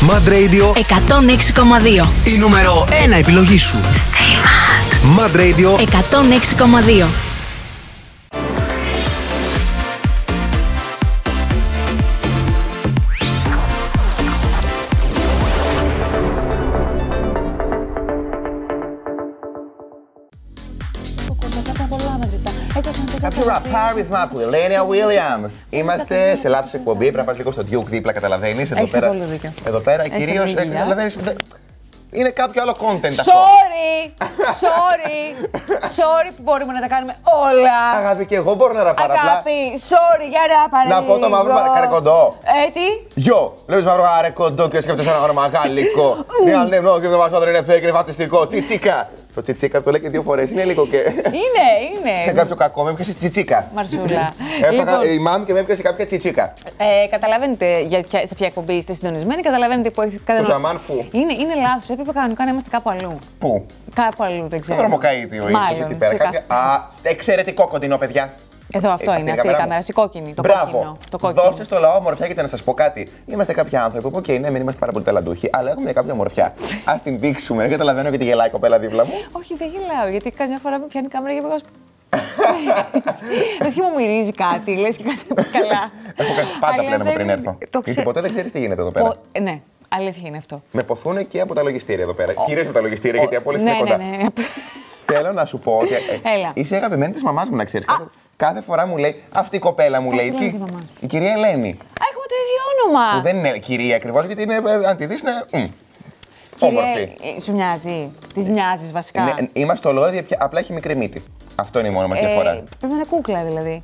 Mad Radio 106,2. Η νούμερο 1 επιλογή σου. Mad Radio 106,2. Κάποιο ραπάρισμα που η Ελένια Williams. Είμαστε σε λάθος εκπομπή. Πρέπει να πας λίγο στο Duke δίπλα, καταλαβαίνεις. Έχεις πολύ δίκιο. Εδώ πέρα κυρίως καταλαβαίνεις. Είναι κάποιο άλλο content αυτό. Sorry που μπορούμε να τα κάνουμε όλα. Αγάπη, και εγώ μπορώ να ραπάρω απλά. Αγάπη, sorry για ράπαρε. Να πω το μαύρο καρεκοντό. Τι? Γιο, βλέπεις μαύρο καρεκοντό και σκέφτεσαι ένα όνομα γαλλικό. Μια νεμνό και το μαύρο είναι fake, είναι φατιστικό. Τσιτσίκα. Το τσιτσίκα το λέει και 2 φορές, είναι λίγο και. Είναι. Σε κάποιο κακό, με έπιασε τσιτσίκα. Μαρσούλα. Έφαγα η μάμη και με έπιασε κάποια τσιτσίκα. Καταλαβαίνετε σε ποια εκπομπή είστε συντονισμένοι, καταλαβαίνετε που έχετε Στο Ζαμάν Φου. Είναι λάθος, έπρεπε κανονικά να είμαστε κάπου αλλού. Πού? Κάπου αλλού, δεν Στο ξέρω. δρομοκαΐτιο ίσως εκεί πέρα. Εξαιρετικό κοντινό, παιδιά. Εδώ αυτό είναι, αυτή η κάμερα, η κόκκινη. Μπράβο. Το κόκκινο. Δώστε στο λαό ομορφιά, γιατί να σας πω κάτι. Είμαστε κάποιοι άνθρωποι που, ναι, μην είμαστε πάρα πολύ ταλαντούχοι, αλλά έχουμε κάποια ομορφιά. Ας την δείξουμε. Δεν καταλαβαίνω γιατί γελάει η κοπέλα δίπλα μου. Όχι, δεν γελάω, γιατί καμιά φορά με πιάνει η κάμερα και εγώ. Λες και μου μυρίζει κάτι, λες και κάτι καλά. Έχω πάντα πλένομαι πριν έρθω. Γιατί ποτέ δεν ξέρεις τι γίνεται εδώ πέρα. Ναι, αλήθεια είναι αυτό. Με ποθούν και από τα λογιστήρια εδώ πέρα. Κυρίως από τα λογιστήρια, γιατί από όλες είναι κοντά. Ναι. Θέλω να σου πω ότι είσαι αγαπημένη της μαμάς μου, να ξέρεις. Κάθε φορά μου λέει, αυτή η κοπέλα μου λέει. Η κυρία Ελένη. Έχουμε το ίδιο όνομα. Που δεν είναι κυρία ακριβώς, γιατί είναι, αν τη δεις, είναι όμορφη. Σου μοιάζει. Της μοιάζεις βασικά. Ναι, είμαστε ολόιδια, απλά έχει μικρή μύτη. Αυτό είναι η μόνη μας διαφορά. Πρέπει να είναι κούκλα δηλαδή.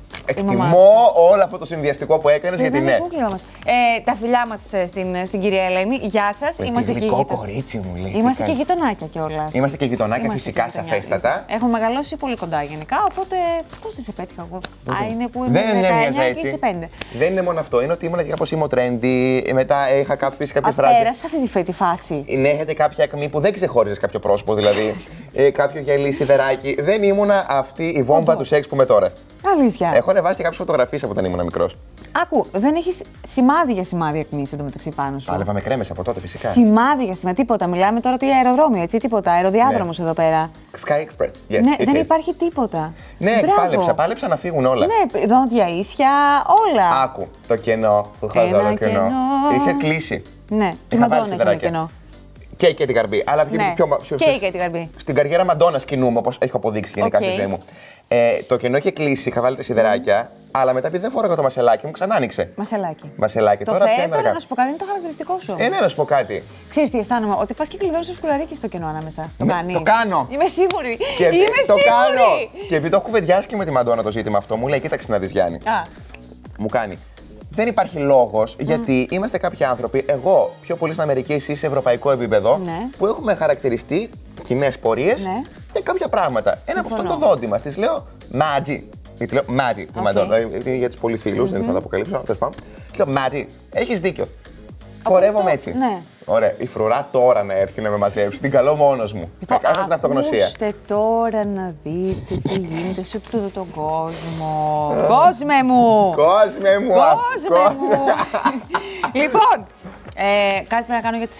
Εκτιμώ όλο αυτό το συνδυαστικό που έκανες, γιατί ναι. Τα φιλιά μας στην κυρία Ελένη. Γεια σας. Είμαστε και κορίτσι μου, λέει. Είμαστε και γειτονάκια κιόλας. Είμαστε και γειτονάκια, φυσικά, σαφέστατα. Έχουμε μεγαλώσει πολύ κοντά γενικά, οπότε πώς σε πέτυχα εγώ. Είναι που δεν ήμουν 19 έτσι. και 5. Δεν είναι μόνο αυτό. Είναι ότι ήμουν και κάπως trendy. Μετά είχα κάποια φράση. Πέρασες αυτή τη φάση. Ναι, έχετε κάποια ακμή που δεν ξεχώριζες κάποιο πρόσωπο, δηλαδή. Κάποιο γυαλί, σιδεράκι. Δεν ήμουνα αυτή η βόμβα του σεξ που είμαι τώρα. Αλήθεια. Έχω ανεβάσει και κάποιες φωτογραφίες από όταν ήμουν μικρός. Άκου, δεν έχεις σημάδι για σημάδι ακμής εντωμεταξύ πάνω σου. Πάλευα με κρέμες από τότε, φυσικά. Σημάδι για σημάδι, τίποτα. Μιλάμε τώρα για αεροδρόμιο, έτσι, τίποτα. Αεροδιάδρομος εδώ πέρα. Sky Express. Yes, Ναι, δεν υπάρχει τίποτα. Ναι, πάλεψα να φύγουν όλα. Ναι, δόντια, ίσια, όλα. Άκου, το κενό που είχα εδώ, το κενό. Είχε κλείσει. Ναι, και Μαντόνα είχε ένα κενό. Και την καρμπή. Αλλά πιο και την καρμπή. Στην καριέρα Μαντόνας κινούμαι, όπως έχω αποδείξει γενικά στη ζωή μου. Το κενό είχε κλείσει, είχα βάλει τα σιδεράκια, αλλά μετά επειδή δεν φόραγα το μασελάκι μου, ξανά άνοιξε. Μασελάκι. Τώρα πια είναι αργά. Να σου πω κάτι, είναι το χαρακτηριστικό σου. Ναι, να σου πω κάτι. Ξέρεις τι αισθάνομαι, ότι πας και κλειδώνεις το σκουλαρίκι στο κενό ανάμεσα. Το κάνεις. Το κάνω. Είμαι σίγουρη. Το κάνω. Και επειδή το έχω κουβεντιάσει και με τη Μαντόνα το ζήτημα αυτό, μου λέει: κοίταξε να δεις, Γιάννη. Μου κάνει. Δεν υπάρχει λόγος, γιατί είμαστε κάποιοι άνθρωποι, εγώ πιο πολύ στην Αμερική, εσύ σε ευρωπαϊκό επίπεδο, που έχουμε χαρακτηριστεί κοινές πορείες και κάποια πράγματα. Ένα από αυτό το δόντι μας. Της λέω Μάτζι. Γιατί λέω Μάτζι, τη Μαντόνα. Για τους πολύ φίλους, δεν θα το αποκαλύψω. Τέλος πάντων. Και λέω Μάτζι, έχεις δίκιο. Πορεύομαι έτσι. Ωραία, η φρουρά τώρα να έρθει να με μαζέψει. Την καλώ μόνος μου. Έχω την αυτογνωσία. Ακούστε τώρα να δείτε τι γίνεται σε αυτόν τον κόσμο. Κόσμε μου! Κόσμε μου! Λοιπόν, κάτι πρέπει να κάνω για τις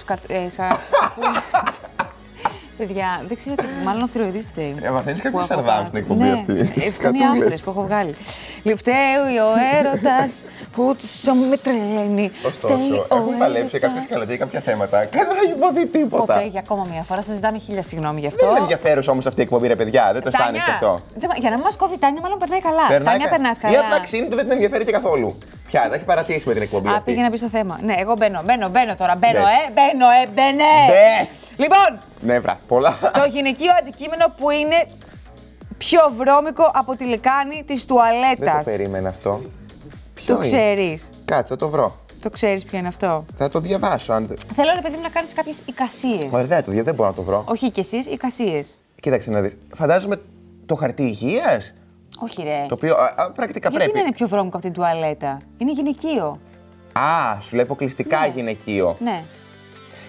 παιδιά, δεν ξέρω τι. Μάλλον ο θηροειδής φταίει. Μαθαίνεις κάποια σαρδάμ στην εκπομπή αυτή. Είναι οι άντρες που έχω βγάλει. Φταίει ο έρωτας που με τρελαίνει. Ωστόσο, έχουμε παλέψει σε κάποια σκαλωτή κάποια θέματα. Δεν θα υποθεί τίποτα. Ποτέ, για ακόμα μια φορά, σας ζητάμε 1000 συγγνώμη γι' αυτό. Δεν είναι ενδιαφέρουσα όμως αυτή η εκπομπή, ρε παιδιά. Δεν το αισθάνεστε αυτό. Για να μην μας κόβει η Τάνια, μάλλον περνάει καλά. Τάνια, περνάς καλά. Ή απλά ξύνεται, δεν την ενδιαφέρει και καθόλου. Πια, τα έχει παρατήσει με την εκπομπή. Αυτή για να πει στο θέμα. Ναι, εγώ μπαίνω τώρα. Μπαίνε. Λοιπόν, νεύρα, πολλά. Το γυναικείο αντικείμενο που είναι πιο βρώμικο από τη λεκάνη της τουαλέτας. Δεν το περίμενα αυτό. Το ξέρεις. Κάτσε, θα το βρω. Το ξέρεις ποιο είναι αυτό. Θα το διαβάσω. Θέλω, ρε παιδί μου, να κάνεις κάποιες εικασίες. Ωραία, δεν μπορώ να το βρω. Όχι κι εσείς, εικασίες. Κοίταξε να δεις. Φαντάζομαι το χαρτί υγείας. Όχι, ρε. Το οποίο πρακτικά πρέπει. Γιατί είναι πιο βρώμικο από την τουαλέτα. Είναι γυναικείο. Σου λέει αποκλειστικά γυναικείο. Ναι.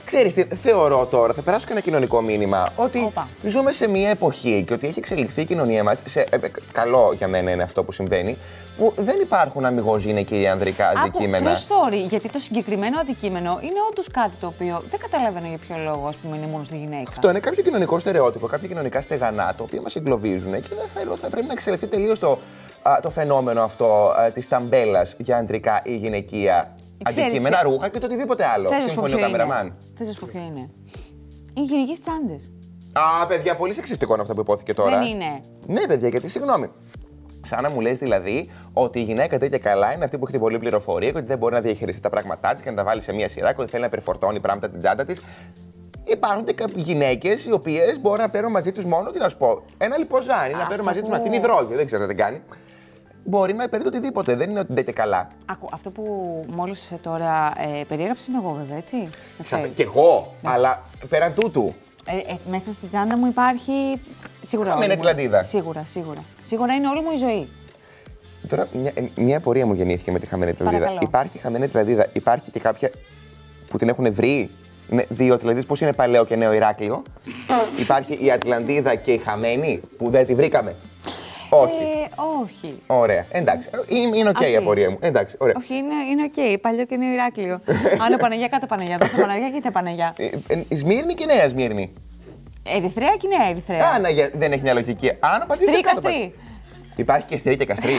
Ξέρεις τι, θεωρώ τώρα, θα περάσω και ένα κοινωνικό μήνυμα, ότι Οπα. ζούμε σε μια εποχή και ότι έχει εξελιχθεί η κοινωνία μας, καλό για μένα είναι αυτό που συμβαίνει, που δεν υπάρχουν αμιγώς γυναικεία ή ανδρικά αντικείμενα. True story, γιατί το συγκεκριμένο αντικείμενο είναι όντως κάτι το οποίο δεν καταλαβαίνω για ποιο λόγο, ας πούμε, είναι μόνο στη γυναίκα. Αυτό είναι κάποιο κοινωνικό στερεότυπο, κάποια κοινωνικά στεγανά, τα οποία μας εγκλωβίζουν και θα πρέπει να εξελιχθεί τελείως το φαινόμενο αυτό της ταμπέλας για ανδρικά ή γυναικεία αντικείμενα, ρούχα και το οτιδήποτε άλλο. Σύμφωνοι ο καμεραμάν. Θες να σου πω ποιο είναι. Οι γυναικείες τσάντες. Α, παιδιά, πολύ σεξιστικό είναι αυτό που υπόθηκε τώρα. Δεν είναι. Ναι, παιδιά, γιατί συγγνώμη. Σαν να μου λες δηλαδή ότι η γυναίκα τέτοια καλά είναι αυτή που έχει την πολλή πληροφορία και ότι δεν μπορεί να διαχειριστεί τα πράγματά τη και να τα βάλει σε μία σειρά και ότι θέλει να περιφορτώνει πράγματα την τσάντα τη. Υπάρχουν και γυναίκες οι οποίες μπορούν να παίρνουν μαζί τους μόνο, τι να σου πω, ένα λιποζάνι, να παίρνουν μαζί τους την υδρόγειο, δεν ξέρω τι κάνει. Μπορεί να παίρνει το οτιδήποτε, δεν είναι ότι δεν είναι καλά. Άκου, αυτό που μόλις τώρα περιέγραψα είμαι εγώ, βέβαια, έτσι. Κι εγώ, αλλά πέραν τούτου. Μέσα στην τσάντα μου υπάρχει. Σίγουρα. Χαμένη Ατλαντίδα. Σίγουρα. Σίγουρα είναι όλη μου η ζωή. Τώρα, μια απορία μου γεννήθηκε με τη χαμένη Ατλαντίδα. Παρακαλώ. Υπάρχει χαμένη Ατλαντίδα, υπάρχει και κάποια που την έχουν βρει. Ναι, δύο Ατλαντίδες, πώς είναι παλαιό και νέο Ηράκλειο. Υπάρχει η Ατλαντίδα και η χαμένη που δεν τη βρήκαμε. Όχι. Όχι. Ωραία. Εντάξει. Είναι οκ η απορία μου. Εντάξει. Ωραία. Όχι, είναι οκ. Παλιό και νέο Ηράκλειο. Άνω Παναγιά, κάτω Παναγιά. Δώστε Παναγιά και τε Παναγιά. Σμύρνη και Νέα Σμύρνη. Ερυθρέα και Νέα Ερυθρέα. Α, δεν έχει μια λογική. Άνω Παζίση Στρί, κάτω. καστρί. Υπάρχει και στρί και καστρί.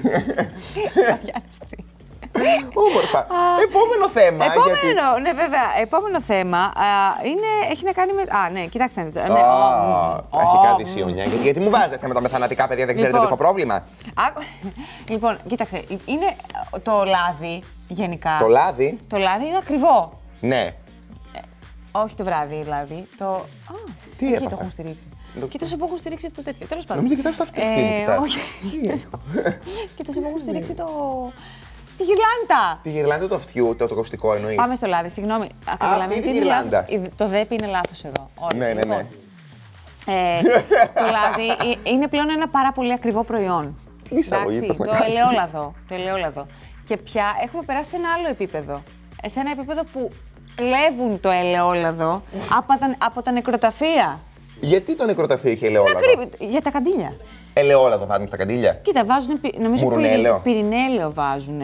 Στρί. Όμορφα. Επόμενο θέμα. Επόμενο, ναι, βέβαια. Επόμενο θέμα έχει να κάνει με. Α, ναι, κοιτάξτε. Αρχικά δυσίωνια. Γιατί μου βάζετε θέματα με θανατικά παιδιά, δεν ξέρετε ότι έχω πρόβλημα. Λοιπόν, κοίταξε. Είναι το λάδι γενικά. Το λάδι. Το λάδι είναι ακριβό. Ναι. Όχι το βράδυ, δηλαδή. Τι εκεί έπαθα? το έχουν στηρίξει. Κοίτασε που έχουν στηρίξει το τέτοιο. Τέλος πάντων. Νομίζω κοιτάς το αυτί μου. Όχι. Κοίτασε που έχουν στηρίξει το. Τη γυρλάντα! Τη γυρλάντα του αυτιού, το κοστικό εννοείς. Πάμε στο λάδι, συγγνώμη. Αυτή τη γυρλάντα. Το δέπι είναι λάθος εδώ. Ναι. Το λάδι είναι πλέον ένα πάρα πολύ ακριβό προϊόν. Τι εισαγωγή θες να κάνεις? Το ελαιόλαδο. Και πια έχουμε περάσει σε ένα άλλο επίπεδο. Σε ένα επίπεδο που κλέβουν το ελαιόλαδο από τα νεκροταφεία. Γιατί το νεκροταφείο είχε ελαιόλαδο? Για τα καντήλια. Ελαιόλαδο βάζουν στα καντήλια. Κοίτα, βάζουν, νομίζω πυρηνέλαιο βάζουν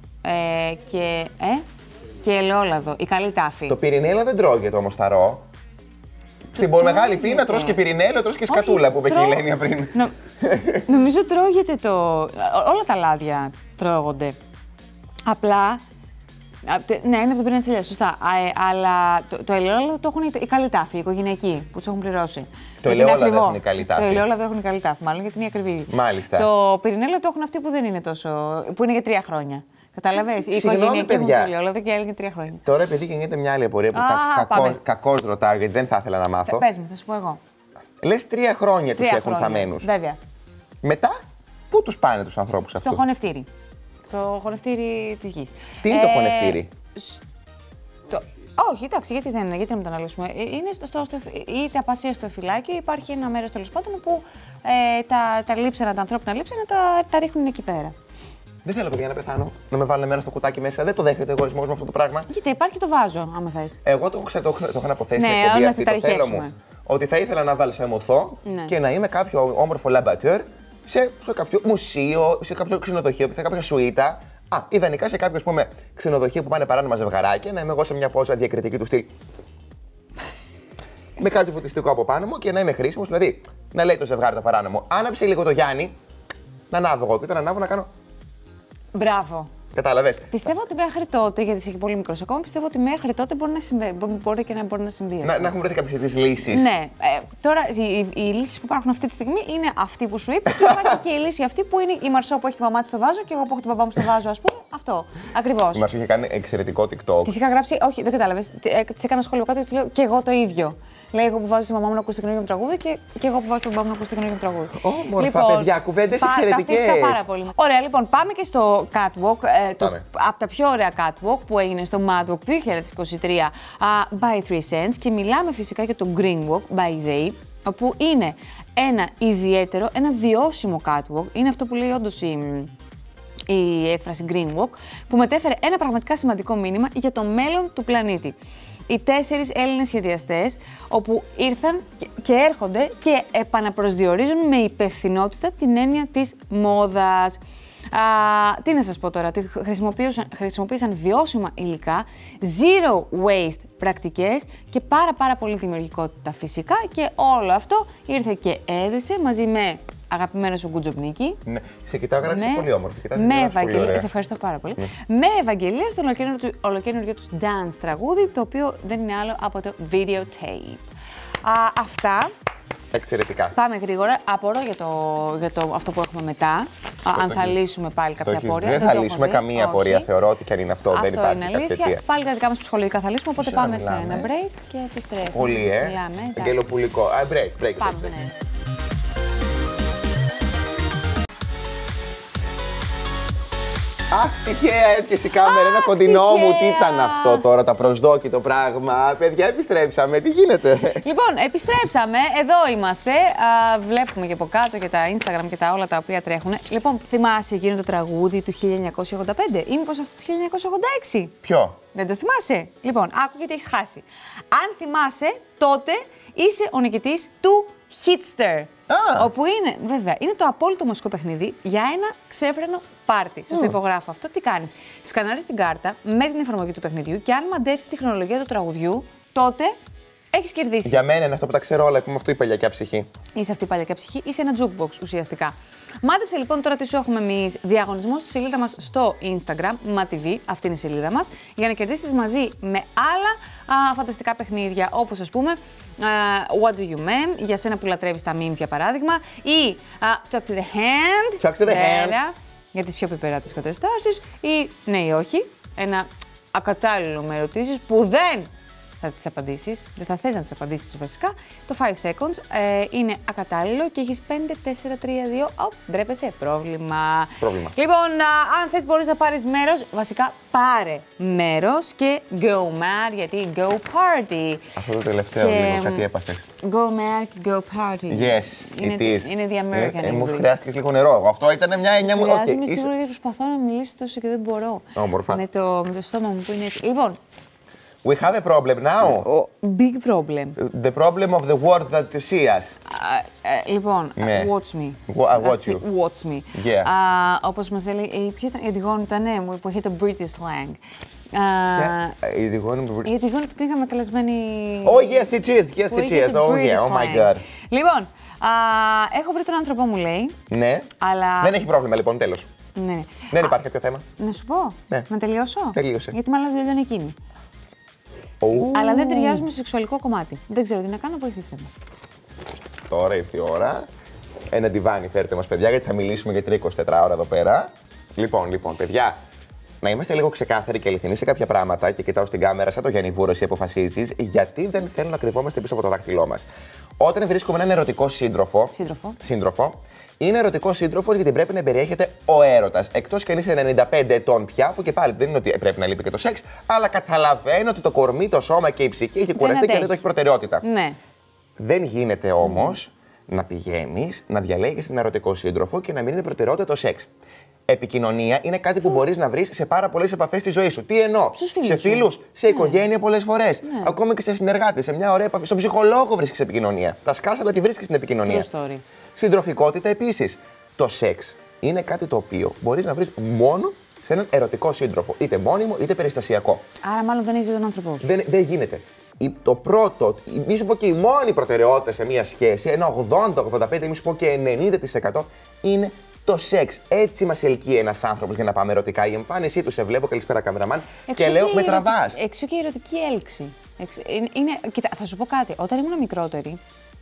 και ελαιόλαδο, η καλή τάφη. Το πυρηνέλαιο δεν τρώγεται όμως θαρό. Στην πολύ μεγάλη πείνα τρως και πυρηνέλαιο, τρως και σκατούλα που είπε και η Ελένια πριν. Νομίζω τρώγεται όλα τα λάδια τρώγονται. Απλά. Ναι, είναι από το πυρήνα της ελιάς, σωστά. Αλλά το ελαιόλαδο το έχουν οι καλοί τάφοι, οι οικογενειακοί, που τους έχουν πληρώσει. Το ελαιόλαδο έχουν οι καλοί τάφοι. Το ελαιόλαδο έχουν οι καλοί τάφοι, μάλλον γιατί είναι ακριβή. Μάλιστα. Το πυρηνέλαιο το έχουν αυτοί που δεν είναι τόσο. Που είναι για 3 χρόνια. Καταλαβαίνεις. Οι οικογενειακοί έχουν το ελαιόλαδο και έλεγε 3 χρόνια. Τώρα, επειδή γεννιέται μια άλλη απορία που κακώς ρωτάω, γιατί δεν θα ήθελα να μάθω. Πες μου, θα σου πω εγώ. Λες 3 χρόνια τους έχουν θαμμένους. Βέβαια. Μετά, πού τους πάνε τους ανθρώπους αυτούς? Στο χωνευτήρι. Στο χωνευτήρι της γης. Τι είναι το χωνευτήρι? Όχι, εντάξει, γιατί να μην το αναλύσουμε. Είναι είτε απασία στο φυλάκιο, υπάρχει ένα μέρος τέλος πάντων που τα λείψανα, τα ανθρώπινα λείψανα τα ρίχνουν εκεί πέρα. Δεν θέλω, παιδιά, να πεθάνω. Να με βάλουν μέρα στο κουτάκι μέσα. Δεν το δέχεται ο εγωισμός με αυτό το πράγμα. Κοίτα, υπάρχει το βάζο, άμα θες. Εγώ το έχω αναποθέσει στην εκπομπή αυτή. Το θέλω μου. Ότι θα ήθελα να βαλσαμωθώ και να είμαι κάποιο όμορφο λαμπατέρ σε κάποιο μουσείο, σε κάποιο ξενοδοχείο, σε κάποια σουίτα. Ιδανικά σε κάποιο ξενοδοχείο που πάνε παράνομα ζευγαράκια, να είμαι εγώ σε μια πόσα διακριτική του στυλ. Με κάτι φωτιστικό από πάνω μου και να είμαι χρήσιμο. Δηλαδή, να λέει το ζευγάρι το παράνομο, άναψε λίγο το Γιάννη, να ανάβω εγώ και όταν ανάβω να κάνω. Μπράβο. Κατάλαβες. Πιστεύω ότι μέχρι τότε, γιατί είσαι πολύ μικρός ακόμα, πιστεύω ότι μέχρι τότε μπορεί και να μπορεί να συμβεί. Να έχουμε βρεθεί κάποιες λύσεις. Ναι. Τώρα οι λύσεις που υπάρχουν αυτή τη στιγμή είναι αυτή που σου είπα και υπάρχει και η λύση αυτή που είναι η Μαρσό που έχει τη μαμά της στο βάζο και εγώ που έχω την παπά μου στο βάζο, ας πούμε. Αυτό. Ακριβώς. Η Μαρσό είχε κάνει εξαιρετικό TikTok. Της είχα γράψει, όχι, δεν κατάλαβες. Της έκανα σχόλιο κάτω και της λέω και εγώ το ίδιο. Λέει εγώ που βάζω τη μαμά μου να ακούσει το καινούργιο μου τραγούδι και εγώ που βάζω τον παπά μου να ακούσει το καινούργιο μου τραγούδι. Όμορφα, παιδιά, κουβέντες εξαιρετικές. Πάρα πολύ. Ωραία, λοιπόν, πάμε και στο catwalk. Από τα πιο ωραία catwalk που έγινε στο Mad Walk 2023 by 3 Cents και μιλάμε φυσικά για το Green Walk by They, όπου είναι ένα ιδιαίτερο, ένα βιώσιμο catwalk. Είναι αυτό που λέει όντως η έκφραση Green Walk, που μετέφερε ένα πραγματικά σημαντικό μήνυμα για το μέλλον του πλανήτη. οι 4 Έλληνες σχεδιαστές, όπου ήρθαν και έρχονται και επαναπροσδιορίζουν με υπευθυνότητα την έννοια της μόδας. Τι να σας πω τώρα, ότι χρησιμοποίησαν βιώσιμα υλικά, zero waste πρακτικές και πάρα πολύ δημιουργικότητα φυσικά, και όλο αυτό ήρθε και έδεσε μαζί με αγαπημένο σου Γκουτζοπνίκη. Ναι, σε κοιτάω, γράψει πολύ όμορφη. Με Ευαγγελία, σε ευχαριστώ πάρα πολύ. Με Ευαγγελία στο ολοκαίνουργιο τους dance τραγούδι, το οποίο δεν είναι άλλο από το videotape. Αυτά. Εξαιρετικά. Πάμε γρήγορα. Απορώ για το αυτό που έχουμε μετά. Αν θα λύσουμε πάλι κάποια απορία. Δεν θα λύσουμε καμία απορία. Θεωρώ ότι και αν είναι αυτό, δεν υπάρχει κάποια αιτία. Πάλι τα δικά μας ψυχολογικά θα λύσουμε. Οπότε πάμε σε ένα break και επιστρέφουμε. Πολύ, Αγγελοπουλικό. Break. Πάμε, ναι. Αχ, τυχαία έπιασε η κάμερα, ένα κοντινό μου. Τι ήταν αυτό τώρα, το απροσδόκητο πράγμα. Παιδιά, επιστρέψαμε. Τι γίνεται? Λοιπόν, επιστρέψαμε. Εδώ είμαστε. Βλέπουμε και από κάτω και τα Instagram και τα όλα τα οποία τρέχουν. Λοιπόν, θυμάσαι εκείνο το τραγούδι του 1985 ή μήπως αυτό του 1986? Ποιο? Δεν το θυμάσαι? Λοιπόν, άκου γιατί έχεις χάσει. Αν θυμάσαι, τότε είσαι ο νικητής του Hitster. Όπου είναι, βέβαια, είναι το απόλυτο μουσικό παιχνίδι για ένα ξέφρενο πάρτι. Σας το υπογράφω αυτό. Τι κάνεις? Σκανάρεις την κάρτα με την εφαρμογή του παιχνιδιού και αν μαντέψεις τη χρονολογία του τραγουδιού, τότε έχεις κερδίσει. Για μένα είναι αυτό που τα ξέρω όλα, που είμαι αυτή η παλιακιά ψυχή. Είσαι αυτή η παλιακιά ψυχή, είσαι ένα jukebox ουσιαστικά. Μάτεψε λοιπόν τώρα τι σου έχουμε εμείς. Διαγωνισμό στη σελίδα μας στο Instagram, MATV, αυτή είναι η σελίδα μας, για να κερδίσεις μαζί με άλλα φανταστικά παιχνίδια, όπως ας πούμε What Do You Meme, για σένα που λατρεύεις τα memes για παράδειγμα, ή Talk to the Hand, Talk to the hand, για τις πιο πιπεράτες καταστάσεις, ή ναι ή όχι, ένα ακατάλληλο με ερωτήσεις που δεν θα τις απαντήσεις, δεν θα θες να τις απαντήσεις βασικά. Το 5 seconds είναι ακατάλληλο και έχεις 5, 4, 3, 2, ντρέπεσαι, πρόβλημα. Λοιπόν, αν θες μπορείς να πάρεις μέρος, βασικά πάρε μέρος και go mad, γιατί go party. Αυτό το τελευταίο λίγο, κάτι έπαθες. Go mad και go party. Yes, it is. Είναι the American English. Μου χρειάστηκε λίγο νερό. Αυτό ήταν μια εννιά μου. Είμαι σίγουρη γιατί προσπαθώ να μιλήσω τόσο και δεν μπορώ. Όμορφα. Με το στόμα μου που είναι έτσι. Λοιπόν. We have a problem now. Big problem. The problem of the world that you see us. Λοιπόν, watch me. Watch you. Watch me. Yeah. Όπως μας έλεγε, ποια ήταν η Αντιγόνη, που είχε το British slang. Η Αντιγόνη που την είχαμε καλεσμένη. Oh, yes, it is. Yes, it is. Oh, yeah. Oh, my God. Λοιπόν, έχω βρει τον άνθρωπό μου, λέει. Ναι. Αλλά... Δεν έχει πρόβλημα, λοιπόν, τέλος. Ναι. Δεν υπάρχει κάποιο θέμα. Να σου πω. Ναι. Να τελειώσω. Τελείωσε. Γιατί μάλλον τελειώνει εκείνη. Αλλά δεν ταιριάζουμε στο σεξουαλικό κομμάτι. Δεν ξέρω τι να κάνω, βοηθήστε με. Τώρα ήρθε η ώρα. Ένα ντιβάνι φέρτε μας, παιδιά, γιατί θα μιλήσουμε για 24 ώρα εδώ πέρα. Λοιπόν, παιδιά, να είμαστε λίγο ξεκάθαροι και αληθινοί σε κάποια πράγματα και κοιτάω στην κάμερα σαν το Γιάννη Βούρο, εσύ αποφασίζεις γιατί δεν θέλω να κρυβόμαστε πίσω από το δάχτυλό μας. Όταν βρίσκουμε έναν ερωτικό σύντροφο, είναι ερωτικό σύντροφο γιατί πρέπει να περιέχεται ο έρωτας. Εκτός και αν είσαι 95 ετών πια, που και πάλι δεν είναι ότι πρέπει να λείπει και το σεξ, αλλά καταλαβαίνω ότι το κορμί, το σώμα και η ψυχή έχει κουραστεί και δεν το έχει προτεραιότητα. Ναι. Δεν γίνεται όμως να πηγαίνεις να διαλέγεις έναν ερωτικό σύντροφο και να μην είναι προτεραιότητα το σεξ. Επικοινωνία είναι κάτι που μπορείς να βρεις σε πάρα πολλές επαφές στη ζωή σου. Τι εννοώ? Σε φίλους, σε οικογένεια πολλές φορές. Ακόμη και σε συνεργάτες, σε μια ωραία επαφή. Στον ψυχολόγο βρίσκεις επικοινωνία. Τα σκάσαλα τη βρίσκεις στην επικοινωνία. Συντροφικότητα επίσης. Το σεξ είναι κάτι το οποίο μπορείς να βρεις μόνο σε έναν ερωτικό σύντροφο. Είτε μόνιμο είτε περιστασιακό. Άρα, μάλλον δεν έχει τον άνθρωπό σου. Δεν γίνεται. Το πρώτο, μη σου πω και η μόνη προτεραιότητα σε μια σχέση, ένα 80-85, μη σου πω και 90% είναι το σεξ. Έτσι μας ελκύει ένας άνθρωπος για να πάμε ερωτικά. Η εμφάνισή του, σε βλέπω, καλησπέρα καμεραμάν, και λέω με τραβάς. Εξού και η ερωτική έλξη. Κοίτα, θα σου πω κάτι. Όταν ήμουν μικρότερη,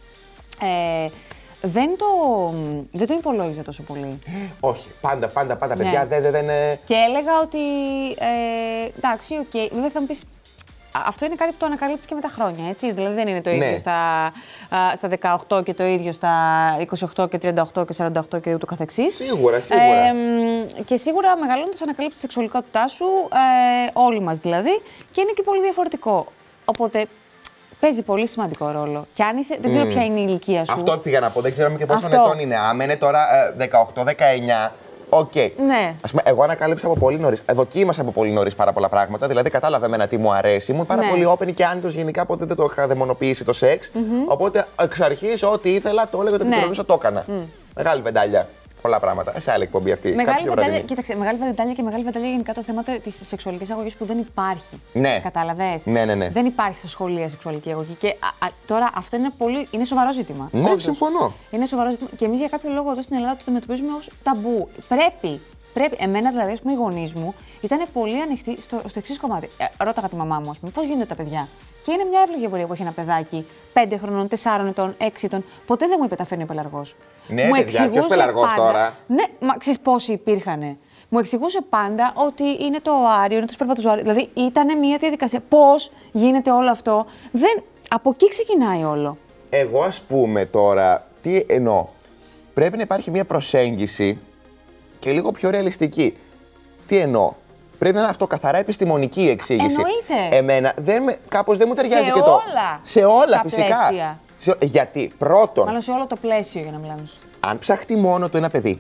δεν το υπολόγιζα τόσο πολύ. Όχι, πάντα, παιδιά, δεν... Και έλεγα ότι, εντάξει, οκ, βέβαια θα μου πεις, αυτό είναι κάτι που το ανακαλύπτεις και με τα χρόνια, έτσι, δηλαδή δεν είναι το ίδιο στα 18 και το ίδιο στα 28 και 38 και 48 και ούτω καθεξής. Σίγουρα. Και σίγουρα μεγαλώνοντας ανακαλύπτεις τη σεξουαλικότητά σου, όλοι μας δηλαδή, και είναι και πολύ διαφορετικό. Οπότε παίζει πολύ σημαντικό ρόλο. Και αν είσαι, δεν ξέρω ποια είναι η ηλικία σου. Αυτό πήγα να πω, δεν ξέρουμε και πόσο ετών είναι. Άμα είναι τώρα 18-19, Οκ. Ναι. Ας πούμε, εγώ ανακάλυψα από πολύ νωρίς. Δοκίμασα από πολύ νωρίς πάρα πολλά πράγματα. Δηλαδή, κατάλαβα εμένα τι μου αρέσει. Ήμουν πάρα πολύ open και άνετος γενικά, ποτέ δεν το είχα δαιμονοποιήσει το σεξ. Οπότε, εξ αρχής, ό,τι ήθελα, το έλεγα, το επικοινωνούσα, το έκανα. Μεγάλη βεντάλια. Πολλά πράγματα. Σε άλλη εκπομπή αυτή. Μεγάλη βεντάλια, κοίταξε, μεγάλη βεντάλια και μεγάλη βεντάλια γενικά το θέμα της σεξουαλικής αγωγής που δεν υπάρχει. Ναι. Κατάλαβες. Ναι. Δεν υπάρχει στα σχολεία σεξουαλική αγωγή. Και τώρα αυτό είναι σοβαρό ζήτημα. Ναι, συμφωνώ. Είναι σοβαρό ζήτημα. Και εμείς για κάποιο λόγο εδώ στην Ελλάδα το αντιμετωπίζουμε ως ταμπού. Πρέπει. Εμένα δηλαδή, ας πούμε, οι γονείς μου ήταν πολύ ανοιχτοί στο εξής κομμάτι. Ρώταγα τη μαμά μου, ας πούμε, πώς γίνονται τα παιδιά. Και είναι μια εύλογη πορεία που έχει ένα παιδάκι 5 χρονών, 4 ετών, 6 ετών. Ποτέ δεν μου είπε τα φέρνει ο πελαργός. Ναι, μου παιδιά, ποιος πελαργός τώρα. Ναι, μα ξέρεις πόσοι υπήρχανε. Μου εξηγούσε πάντα ότι είναι το οάριο, είναι το σπερματοζώαριο. Δηλαδή ήταν μια διαδικασία. Πώς γίνεται όλο αυτό. Από εκεί ξεκινάει όλο. Εγώ, ας πούμε τώρα, τι εννοώ. Πρέπει να υπάρχει μια προσέγγιση και λίγο πιο ρεαλιστική. Τι εννοώ. Πρέπει να είναι αυτό καθαρά επιστημονική η εξήγηση. Εννοείται. Εμένα κάπως δεν μου ταιριάζει σε και όλα το. Σε όλα, τα φυσικά. Πλαίσια. Γιατί, πρώτον. Μάλλον σε όλο το πλαίσιο, για να μιλάμε σωστά. Αν ψαχτεί μόνο το ένα παιδί,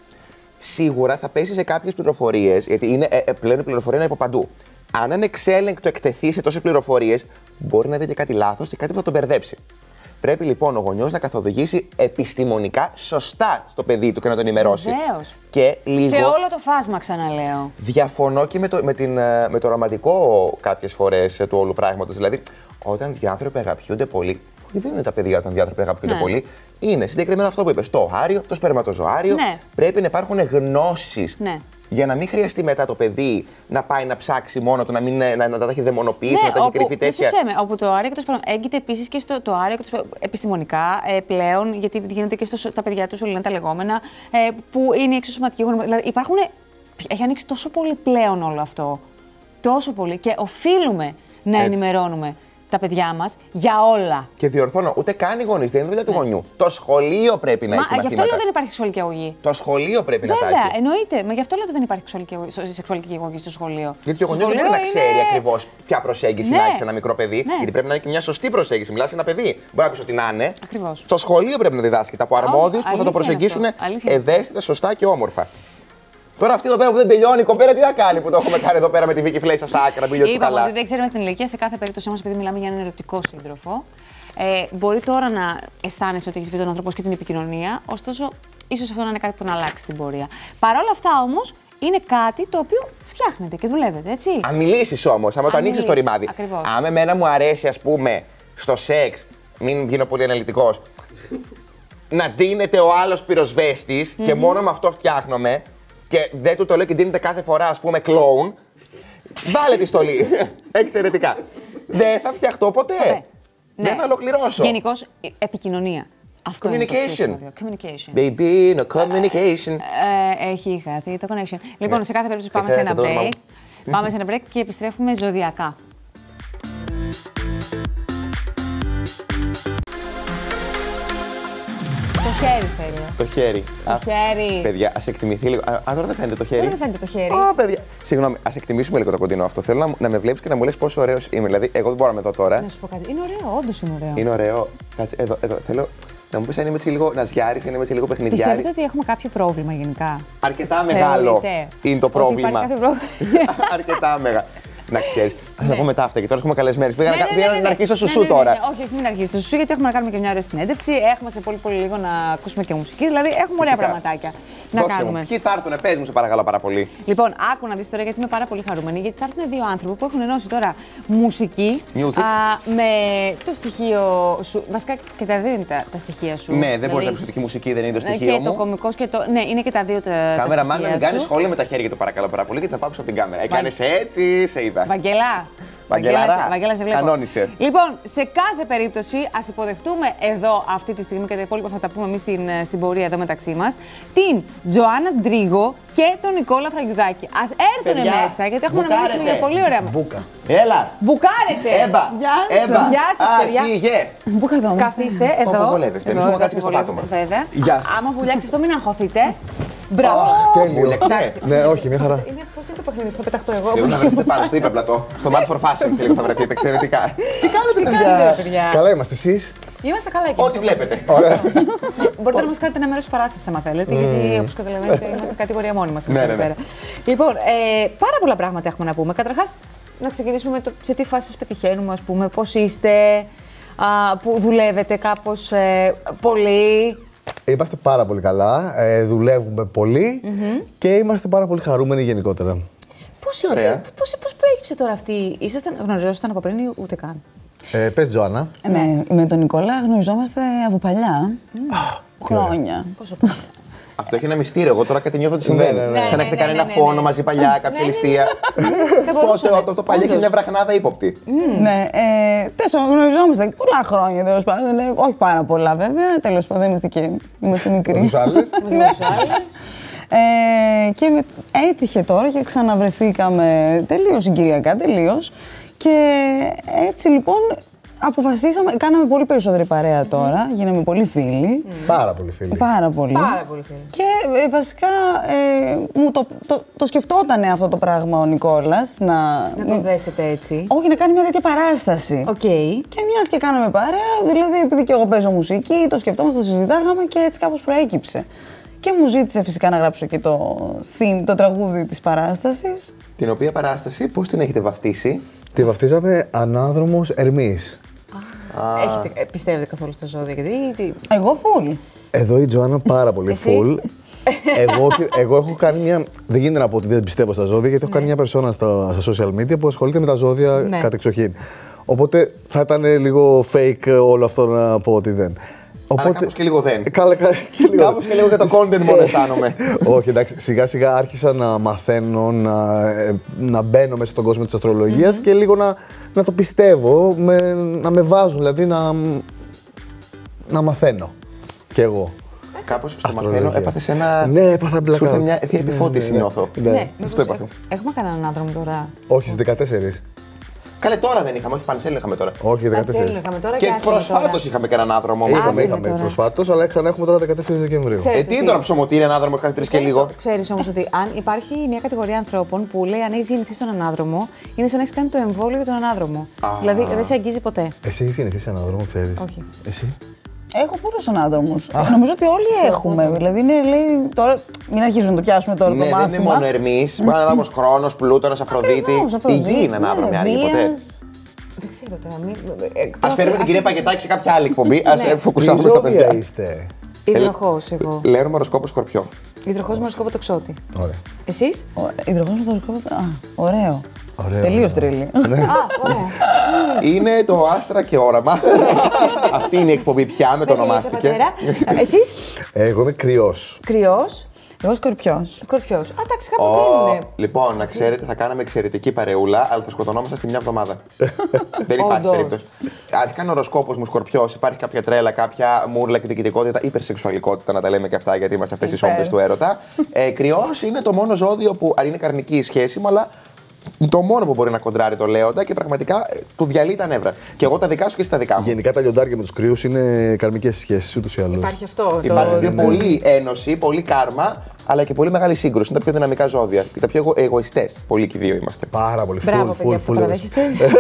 σίγουρα θα πέσει σε κάποιες πληροφορίες, γιατί πλέον η πληροφορία είναι από παντού. Αν ανεξέλεγκτο εκτεθεί σε τόσες πληροφορίες, μπορεί να δει και κάτι λάθος και κάτι που θα τον μπερδέψει. Πρέπει λοιπόν ο γονιός να καθοδηγήσει επιστημονικά σωστά στο παιδί του και να τον ενημερώσει. Βεβαίως. Και λίγο. Σε όλο το φάσμα, ξαναλέω. Διαφωνώ και με το ρομαντικό κάποιες φορές του όλου πράγματος. Δηλαδή, όταν δύο άνθρωποι αγαπιούνται πολύ. Δεν είναι τα παιδιά όταν δύο άνθρωποι αγαπιούνται πολύ. Είναι συγκεκριμένα αυτό που είπες. Το οάριο, το σπερματοζωάριο. Ναι. Πρέπει να υπάρχουν γνώσεις. Ναι. Για να μην χρειαστεί μετά το παιδί να πάει να ψάξει μόνο του, να τα έχει δαιμονοποιήσει, να τα έχει κρυφεί τέτοια. Ναι, όπου το άριο και το σπερματοζώαριο έγκυται επίσης και το άριο και το επιστημονικά πλέον, γιατί γίνεται και στα παιδιά του όλα τα λεγόμενα, που είναι η εξωσωματική γονιμότητα. Δηλαδή έχει ανοίξει τόσο πολύ πλέον όλο αυτό. Τόσο πολύ. Και οφείλουμε να ενημερώνουμε τα παιδιά μας για όλα. Και διορθώνω, ούτε καν οι γονείς, δεν είναι δουλειά του γονιού. Το σχολείο πρέπει να έχει μαθήματα. Γι' αυτό λέω δεν υπάρχει σεξουαλική αγωγή. Το σχολείο πρέπει να τα έχει. Βέβαια, εννοείται. Μα γι' αυτό λέω ότι δεν υπάρχει σεξουαλική αγωγή στο σχολείο. Γιατί ο γονιός δεν μπορεί να ξέρει ακριβώς ποια προσέγγιση να έχει σε ένα μικρό παιδί. Ναι. Γιατί πρέπει να είναι και μια σωστή προσέγγιση. Μιλάς σε ένα παιδί. Μπορεί να πει ότι να είναι. Ακριβώς. Στο σχολείο πρέπει να διδάσκεται από αρμόδιους που θα το προσεγγίσουν ευαίσθητα, σωστά και όμορφα. Τώρα αυτή εδώ πέρα που δεν τελειώνει η κοπέρα, τι θα κάνει που το έχουμε κάνει εδώ πέρα με τη Βίκη Φλέισσα στα άκρα, μπήλιο του καλά. Είπαμε ότι δεν ξέρουμε την ηλικία, σε κάθε περίπτωση όμως, επειδή μιλάμε για έναν ερωτικό σύντροφο, μπορεί τώρα να αισθάνεσαι ότι έχεις βρει τον άνθρωπο και την επικοινωνία, ωστόσο, ίσως αυτό να είναι κάτι που να αλλάξει την πορεία. Παρ' όλα αυτά όμως, είναι κάτι το οποίο φτιάχνεται και δουλεύεται, έτσι. Αν μιλήσεις όμως, άμα το ανοίξεις το ρημάδι. Αν εμένα μου αρέσει, ας πούμε, στο σεξ, μην γίνω πολύ αναλυτικός, να ντύνεται ο άλλος πυροσβέστης και μόνο με αυτό φτιάχνομαι. Και δεν του το λέω και ντύνεται κάθε φορά, ας πούμε, κλόουν. Βάλε τη στολή. Εξαιρετικά. Δεν θα φτιαχτώ ποτέ. Δεν θα ολοκληρώσω. Γενικώς, επικοινωνία. Αυτό communication. Είναι το communication. Baby, no communication. Έχει χαθεί το connection. Λοιπόν, σε κάθε περίπτωση πάμε σε ένα break. Πάμε σε ένα break και επιστρέφουμε ζωδιακά. Το χέρι θέλει. Το χέρι. Το χέρι. Παιδιά, ας εκτιμηθεί λίγο. Τώρα δεν φαίνεται το χέρι. Τώρα δεν φαίνεται το χέρι. Παιδιά. Συγγνώμη, ας εκτιμήσουμε λίγο το κοντινό αυτό. Θέλω να με βλέπεις και να μου λες πόσο ωραίος είμαι. Δηλαδή, εγώ δεν μπορώ να με δω τώρα. Να σου πω κάτι. Είναι ωραίο, όντως είναι ωραίο. Είναι ωραίο. Κάτσε, εδώ. Θέλω να μου πεις αν είμαι έτσι λίγο ναζιάρης, αν είμαι έτσι λίγο παιχνιδιάρης. Πιστεύετε ότι έχουμε κάποιο πρόβλημα γενικά? Αρκετά μεγάλο είναι το πρόβλημα. Υπάρχει κάποιο πρόβλημα. Αρκετά μεγάλο. Να ξέρεις. Θα τα πω μετά αυτά και τώρα έχουμε καλεσμένους. Πήγα να αρχίσω σουσού τώρα. Όχι, μην αρχίσει το σουσού, γιατί έχουμε να κάνουμε και μια ωραία συνέντευξη. Έχουμε σε πολύ λίγο να ακούσουμε και μουσική. Δηλαδή έχουμε ωραία πραγματάκια να κάνουμε. Ποιοι θα έρθουν, πες μου, σε παρακαλώ πάρα πολύ. Λοιπόν, άκου να δεις τώρα, γιατί είμαι πάρα πολύ χαρούμενη. Γιατί θα έρθουν δύο άνθρωποι που έχουν ενώσει τώρα μουσική με το στοιχείο σου. Βασικά και τα δύο είναι τα στοιχεία σου. Ναι, δεν μπορείς να πεις ότι η μουσική δεν είναι το στοιχείο μου. Και το κωμικός και το. Ναι, είναι και τα δύο τα. Κάμερα, μάλλον μην κάνεις σχόλια με τα χέρια του, παρακαλώ πάρα πολύ, γιατί θα πάω από την κάμερα. Έκανες έτσι, σε είδα. Βαγγελά. Βαγγέλα, σε βλέπω. Κανόνισε. Λοιπόν, σε κάθε περίπτωση, ας υποδεχτούμε εδώ αυτή τη στιγμή και τα υπόλοιπα θα τα πούμε εμείς στην πορεία εδώ μεταξύ μας, την Τζοάννα Ντρίγο και τον Νικόλα Φραγκιουδάκη. Ας έρθουν μέσα, γιατί έχουμε να μιλήσουμε για πολύ ωραία. Μπούκα. Έλα. Μπουκάρετε. Έμπα. Γεια σας, παιδιά. Μπούκα εδώ. Καθίστε εδώ. Όπου βολεύεστε. Εμείς έχουμε κάτσει και στο πάτωμα. Άμα βουλιάξει αυτό, μην αγχωθείτε. Μπράβο. Βούλεξε. Ναι, όχι, μια χαρά. Πώς είναι το παιχνίδι, θα πεταχτώ εγώ. Σε λίγο θα βρεθείτε πάνω στο ύπερπλατό. Στο Mad for Fashion σε λίγο θα βρεθείτε, εξαιρετικά. Τι κάνετε, παιδιά. Καλά είμαστε εσείς. Είμαστε καλά εκεί. Ό,τι βλέπετε. Μπορείτε να μας κάνετε ένα μέρος της παράστασης, άμα θέλετε, γιατί όπως καταλαβαίνετε είμαστε κατηγορία μόνοι μας εδώ πέρα. Λοιπόν, πάρα πολλά πράγματα έχουμε να πούμε. Καταρχάς, να ξεκινήσουμε με το σε τι φάση σας πετυχαίνουμε, ας πούμε, πώς είστε, που δουλεύετε κάπως πολύ. Είμαστε πάρα πολύ καλά, δουλεύουμε πολύ και είμαστε πάρα πολύ χαρούμενοι γενικότερα. Πώς προέκυψε τώρα αυτή, γνωριζόσασταν από πριν ή ούτε καν? Πες Τζοάννα. Ναι, με τον Νικόλα γνωριζόμαστε από παλιά. Χρόνια. Πόσο παλιά? Αυτό έχει ένα μυστήριο. Εγώ τώρα κάτι νιώθω ότι συμβαίνει. Σαν να έχετε κάνει ένα φόνο μαζί παλιά, κάποια ληστεία. Το παλιά έχει μια βραχνάδα ύποπτη. Ναι, γνωριζόμαστε πολλά χρόνια τέλος πάντων. Όχι πάρα πολλά βέβαια. Τέλος πάντων είμαστε μικροί. Τους άλλους. Και έτυχε τώρα και ξαναβρεθήκαμε τελείως συγκυριακά, τελείως. Και έτσι λοιπόν αποφασίσαμε, κάναμε πολύ περισσότερη παρέα τώρα, γίναμε πολύ φίλοι. Πάρα πολύ φίλοι. Πάρα πολύ. Και βασικά το σκεφτότανε αυτό το πράγμα ο Νικόλας. Να το δέσετε έτσι. Όχι, να κάνει μια τέτοια παράσταση. Και μιας και κάναμε παρέα, δηλαδή επειδή και εγώ παίζω μουσική, το σκεφτόμαστε, το συζητάγαμε και έτσι κάπως προέκυψε. Και μου ζήτησε φυσικά να γράψω και το τραγούδι της παράστασης. Την οποία παράσταση, πώς την έχετε βαφτίσει? Τη βαφτίζαμε Ανάδρομος Ερμής. Πιστεύετε καθόλου στα ζώδια? Εγώ full. Εδώ η Τζοάννα πάρα πολύ full. Εγώ έχω κάνει μια. Δεν γίνεται να πω ότι δεν πιστεύω στα ζώδια, γιατί έχω κάνει μια περσόνα στα social media που ασχολείται με τα ζώδια κατεξοχήν. Οπότε θα ήταν λίγο fake όλο αυτό να πω ότι δεν. Αλλά κάπως και λίγο δεν. Κάπως και λίγο για το content μόνο αισθάνομαι. Όχι, εντάξει, σιγά σιγά άρχισα να μαθαίνω, να μπαίνω μέσα στον κόσμο της αστρολογίας και λίγο να το πιστεύω, να με βάζουν, δηλαδή να μαθαίνω κι εγώ. Κάπως στο μαθαίνω έπαθες ένα... Ναι, έπαθα μπλακά. Σου ήρθε μια θεία επιφώτιση, νιώθω. Ναι, αυτό έπαθες. Έχουμε κανέναν άντρα τώρα? Όχι, στις 14. Καλέ, τώρα δεν είχαμε, όχι Πανσέλινο είχαμε τώρα. Όχι, 14. Και προσφάτως είχαμε κανέναν άδρομο. Είχαμε προσφάτως, αλλά ξανά έχουμε τώρα 14 Δεκεμβρίου. Τι είναι τώρα ψωμοτήρι, ανάδρομο, κάθε 3 και λίγο. Ξέρεις όμως ότι αν υπάρχει μια κατηγορία ανθρώπων που λέει αν έχεις γεννηθεί στον ανάδρομο, είναι σαν να έχεις κάνει το εμβόλιο για τον ανάδρομο. Δηλαδή δεν σε αγγίζει ποτέ. Εσύ έχεις γεννηθεί σε ανάδρομο, ξέρεις? Όχι. Εσύ? Έχω πολλούς ανάδρομους. Νομίζω ότι όλοι έχουμε. Δηλαδή, λέει, τώρα μην αρχίζουμε να το πιάσουμε τώρα το μάθημα. Δεν είναι μόνο Ερμής. Μπορεί να δούμε Κρόνος, Πλούτονας, Αφροδίτη. Η γη είναι ανάδρομη, άνοιγε ποτέ. Δεν ξέρω τώρα. Ας φέρουμε την κυρία Παγετάκη σε κάποια άλλη εκπομπή. Ας φοκουσάρουμε στα παιδιά. Είστε. Υδροχός εγώ. Λέμε οροσκόπο Σκορπιό. Υδροχός με οροσκόπο Τοξότη. Ωραία. Εσείς? Υδροχός με οροσκόπο. Ωραίο. Τελείως τρελή. Είναι το Άστρα και Όραμα. Αυτή είναι η εκπομπή πια, με το ονομάστηκε. Εσείς? Εγώ είμαι Κρυός. Κρυός. Εγώ Σκορπιός. Σκορπιός. Εντάξει, κάπως δεν είναι. Λοιπόν, να ξέρετε, θα κάναμε εξαιρετική παρεούλα, αλλά θα σκοτωνόμαστε στη μια εβδομάδα. Δεν υπάρχει περίπτωση. Αρχικά είναι οροσκόπος μου Σκορπιός, υπάρχει κάποια τρέλα, κάποια μούρλα, εκδικητικότητα, υπερσεξουαλικότητα, να τα λέμε και αυτά, γιατί είμαστε αυτές οι όμπτες του έρωτα. Κρυός είναι το μόνο ζώδιο που είναι καρμική η σχέση μου, αλλά το μόνο που μπορεί να κοντράρει το Λέοντα και πραγματικά του διαλύει τα νεύρα. Και εγώ τα δικά σου και εσύ τα δικά μου. Γενικά τα λιοντάρια με τους κρύους είναι καρμικές σχέσεις ούτως ή άλλως. Υπάρχει αυτό. Υπάρχει πολύ ένωση, πολύ κάρμα, αλλά και πολύ μεγάλη σύγκρουση. Είναι τα πιο δυναμικά ζώδια και τα πιο εγωιστές. Πολύ και οι δύο είμαστε. Πάρα πολύ. Μπράβο, παιδιά, αυτό παραδέχεστε.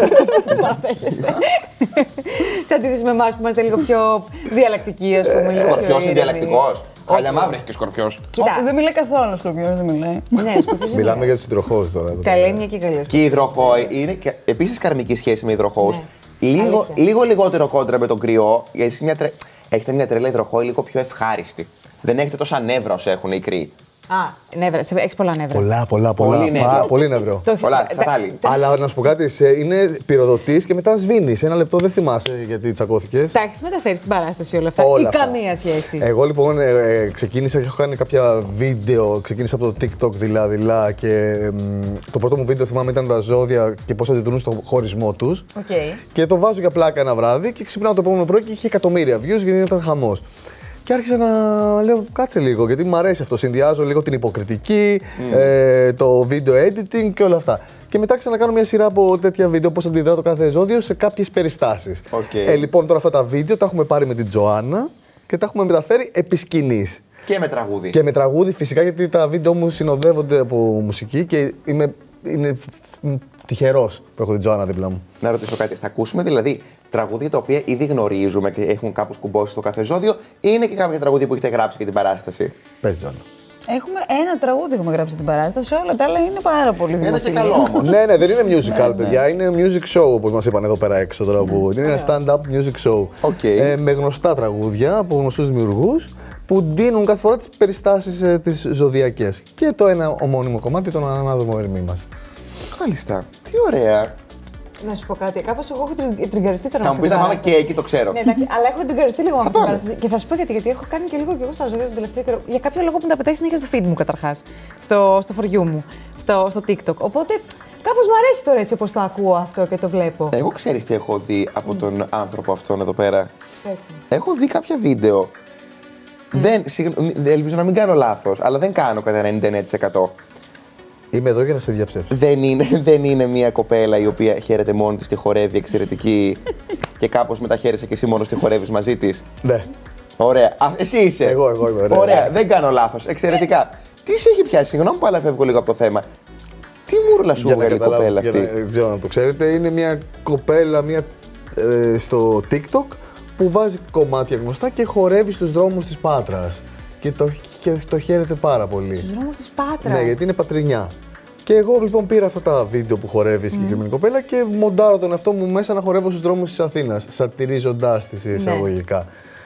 Σε αντίθεση με εμάς που είμαστε λίγο πιο διαλλακτικοί, ας πούμε. Σκορπιός είναι διαλλακτικός. Χάλια μαύρη έχει και Σκορπιός. Δεν μιλάει καθόλου Σκορπιός, δεν μιλάει. Μιλάμε για τους υδροχόους τώρα. Τα λέει μια και καλή. Και η υδροχόη είναι επίσης καρμική σχέση με υδροχόους. Λίγο λιγότερο κόντρα με τον κρυό. Έχετε μια τρέλα υδροχόη λίγο πιο ευχάριστη. Δεν έχετε τόσα νεύρα όσο έχουν οι κρύοι. Νεύρα. Έχεις πολλά νεύρα. Πολλά. Πολύ νεύρο. Πολλά, τσατάλι. Αλλά να σου πω κάτι, είναι πυροδοτής και μετά σβήνεις. Ένα λεπτό δεν θυμάσαι γιατί τσακώθηκες. Τα έχεις μεταφέρει στην παράσταση όλα αυτά. Ή καμία σχέση. Εγώ λοιπόν ξεκίνησα και έχω κάνει κάποια βίντεο. Ξεκίνησα από το TikTok δειλά και το πρώτο μου βίντεο θυμάμαι ήταν τα ζώδια και πώς αντιδρούν στον χωρισμό τους. Και το βάζω για πλάκα ένα βράδυ και ξυπνάω το επόμενο πρωί και είχε εκατομμύρια views γιατί ήταν χαμός. Και άρχισα να λέω κάτσε λίγο, γιατί μου αρέσει αυτό. Συνδυάζω λίγο την υποκριτική, το video editing και όλα αυτά. Και μετά άρχισα να κάνω μια σειρά από τέτοια βίντεο, πώς αντιδρά το κάθε ζώδιο σε κάποιες περιστάσεις. Λοιπόν, τώρα αυτά τα βίντεο τα έχουμε πάρει με την Τζοάννα και τα έχουμε μεταφέρει επί σκηνής. Και με τραγούδι. Και με τραγούδι φυσικά, γιατί τα βίντεο μου συνοδεύονται από μουσική και είναι τυχερός που έχω την Τζοάννα δίπλα μου. Να ρωτήσω κάτι, θα ακούσουμε δηλαδή τραγούδια τα οποία ήδη γνωρίζουμε και έχουν κάπου σκουμπώσει στο κάθε ζώδιο, ή είναι και κάποια τραγούδια που έχετε γράψει για την παράσταση? Πες, Τζον. Έχουμε ένα τραγούδι έχουμε γράψει την παράσταση, όλα τα άλλα είναι πάρα πολύ δημοφιλή. Είναι και καλό όμως. Ναι, δεν είναι musical, παιδιά. Είναι music show, όπως μας είπαν εδώ πέρα έξω τώρα. Είναι ένα stand-up music show. Με γνωστά τραγούδια από γνωστούς δημιουργούς που δίνουν κάθε φορά τις περιστάσεις τις ζωδιακές. Και το ένα ομώνυμο κομμάτι, τον ανάδομο ερμή μας. Μάλιστα. Τι ωραία. Να σου πω κάτι. Κάπως εγώ έχω τριγκαριστεί τώρα. Θα μου πεις να πάμε και εκεί, το ξέρω. Ναι, αλλά έχω τριγκαριστεί λίγο αυτό. Και θα σου πω γιατί έχω κάνει και λίγο και εγώ στα ζώδια τον τελευταίο καιρό. Για κάποιο λόγο που τα πετάει συνέχεια στο feed μου καταρχάς. Στο φοριού μου. Στο TikTok. Οπότε κάπως μου αρέσει τώρα έτσι όπως το ακούω αυτό και το βλέπω. Εγώ ξέρεις τι έχω δει από τον άνθρωπο αυτόν εδώ πέρα? Έχω δει κάποια βίντεο. Ελπίζω να μην κάνω λάθος, αλλά δεν κάνω κατά 99%. Είμαι εδώ για να σε διαψεύσω. Δεν είναι μια κοπέλα η οποία χαίρεται μόνη της, τη χορεύει εξαιρετική και κάπως μετά χαίρεσαι και εσύ μόνος τη χορεύεις μαζί της. Ναι. Ωραία. Εσύ είσαι. Εγώ είμαι. Ωραία, δεν κάνω λάθος. Εξαιρετικά. Τι σε έχει πιάσει, συγγνώμη που αλλά φεύγω λίγο από το θέμα. Τι μούρλα σου βγάλει η κοπέλα αυτή? Δεν ξέρω να το ξέρετε. Είναι μια κοπέλα στο TikTok που βάζει κομμάτια γνωστά και χορεύει στους δρόμους της Πάτρας. Και το χαίρεται πάρα πολύ. Στους δρόμους της Πάτρας. Ναι, γιατί είναι πατρινιά. Και εγώ λοιπόν πήρα αυτά τα βίντεο που χορεύει η συγκεκριμένη κοπέλα και μοντάρω τον εαυτό μου μέσα να χορεύω στους δρόμους της Αθήνας, σατιρίζοντάς τις εισαγωγικά.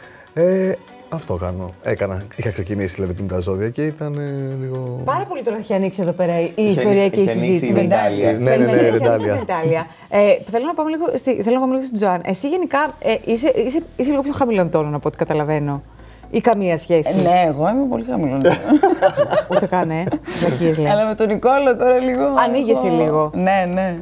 Αυτό κάνω. Είχα ξεκινήσει δηλαδή πριν τα ζώδια και ήταν λίγο. Πάρα πολύ τώρα έχει ανοίξει εδώ πέρα η ιστορία και η συζήτηση. Ναι, Ρεντάλια. Θέλω να πάμε λίγο στην Τζοάν. Εσύ γενικά είσαι λίγο πιο χαμηλών τόνων από ό,τι καταλαβαίνω. Ή καμία σχέση? Ναι, εγώ είμαι πολύ χαμηλών. Ούτε καν, Αλλά με τον Νικόλο τώρα λίγο. Ανοίγεσαι λίγο. Ναι.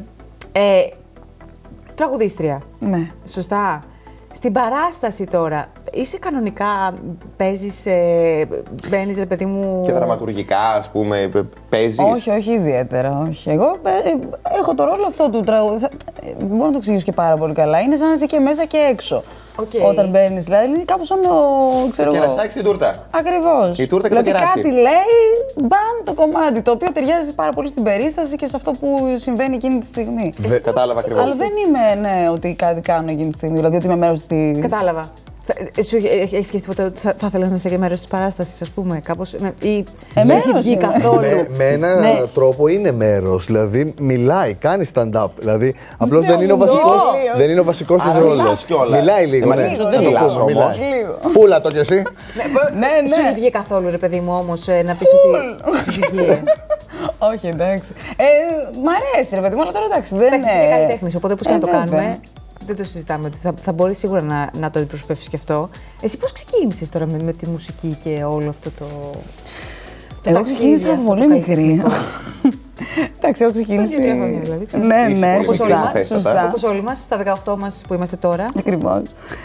Τραγουδίστρια. Ναι. Σωστά. Στην παράσταση τώρα, είσαι κανονικά, παίζεις, μπαίνεις ρε παιδί μου... Και δραματουργικά, ας πούμε, παίζεις? Όχι ιδιαίτερα, όχι. Εγώ έχω το ρόλο αυτό του τραγουδιστή. Δεν μπορώ να το εξηγήσω και πάρα πολύ καλά. Είναι σαν να είσαι και μέσα και έξω. Όταν μπαίνεις, δηλαδή είναι κάπως σαν το κερασάκι στην τούρτα. Ακριβώς. Η τούρτα και δηλαδή, το κεράσι. κάτι λέει, μπαν το κομμάτι, το οποίο ταιριάζει πάρα πολύ στην περίσταση και σε αυτό που συμβαίνει εκείνη τη στιγμή. Κατάλαβα ακριβώς. Αλλά δεν είμαι, ότι κάτι κάνω εκείνη τη στιγμή, δηλαδή ότι είμαι μέρος της... Κατάλαβα. Έχεις σκεφτεί ποτέ ότι θα ήθελες να είσαι και μέρος της παράστασης, ας πούμε, κάπως, ή δεν έχει βγει καθόλου? Με έναν τρόπο είναι μέρος, δηλαδή μιλάει, κάνει stand-up, δηλαδή απλώς δεν είναι ο βασικός της ρόλος. Μιλάει λίγο, δεν μιλάς όμως. Πούλα το κι εσύ. Ναι. Σου έχει βγει καθόλου ρε παιδί μου όμως να πεις ότι... Όχι, εντάξει. Μ' αρέσει ρε παιδί μου, αλλά τώρα εντάξει, δεν είναι... Είναι καλλιτέχνης, οπότε πώς και να το κάνουμε. Δεν το συζητάμε, ότι θα μπορεί σίγουρα να το αντιπροσωπεύσεις και αυτό. Εσύ πώς ξεκίνησες τώρα με τη μουσική και όλο αυτό το εγώ ξεκίνησα από πολύ μικρή. Εντάξει, εγώ ξεκίνησα. Δηλαδή, ναι, σωστά. Όπως όλοι μας, στα 18 μας που είμαστε τώρα. Ακριβώς.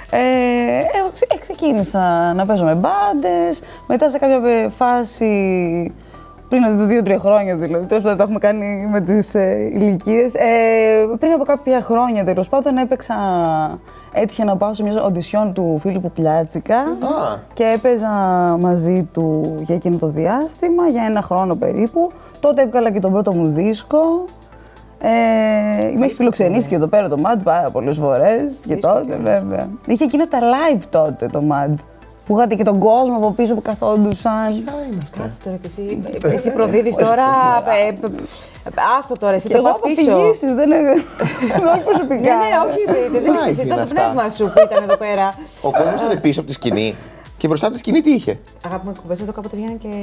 Εγώ ξεκίνησα να παίζω με μπάντες, μετά σε κάποια φάση. Πριν από 2-3 χρόνια δηλαδή, τέλος πάντων το έχουμε κάνει με τις ηλικίες. Πριν από κάποια χρόνια τέλος πάντων έτυχε να πάω σε μια οντισιόν του Φίλιππου Πλιάτσικα και έπαιζα μαζί του για εκείνο το διάστημα, για 1 χρόνο περίπου. Τότε έβγαλα και τον πρώτο μου δίσκο. Με έχει φιλοξενήσει και εδώ πέρα το MAD πάρα πολλές φορές και τότε βέβαια. Είχε εκείνα τα live τότε το MAD. Που είχατε και τον κόσμο από πίσω που καθόντουσαν. Κάτσε τώρα και εσύ προδίδεις τώρα. Άστο τώρα, εσύ το πας πίσω. Αφηγήσεις, δεν είναι. Όχι προσωπικά. Ναι, όχι, δεν είχες εσύ το πνεύμα σου που ήταν εδώ πέρα. Ο κόσμος ήταν πίσω από τη σκηνή και μπροστά από τη σκηνή τι είχε? Αγάπη μου, εκπομπές εδώ κάποτε βγαίνουν και.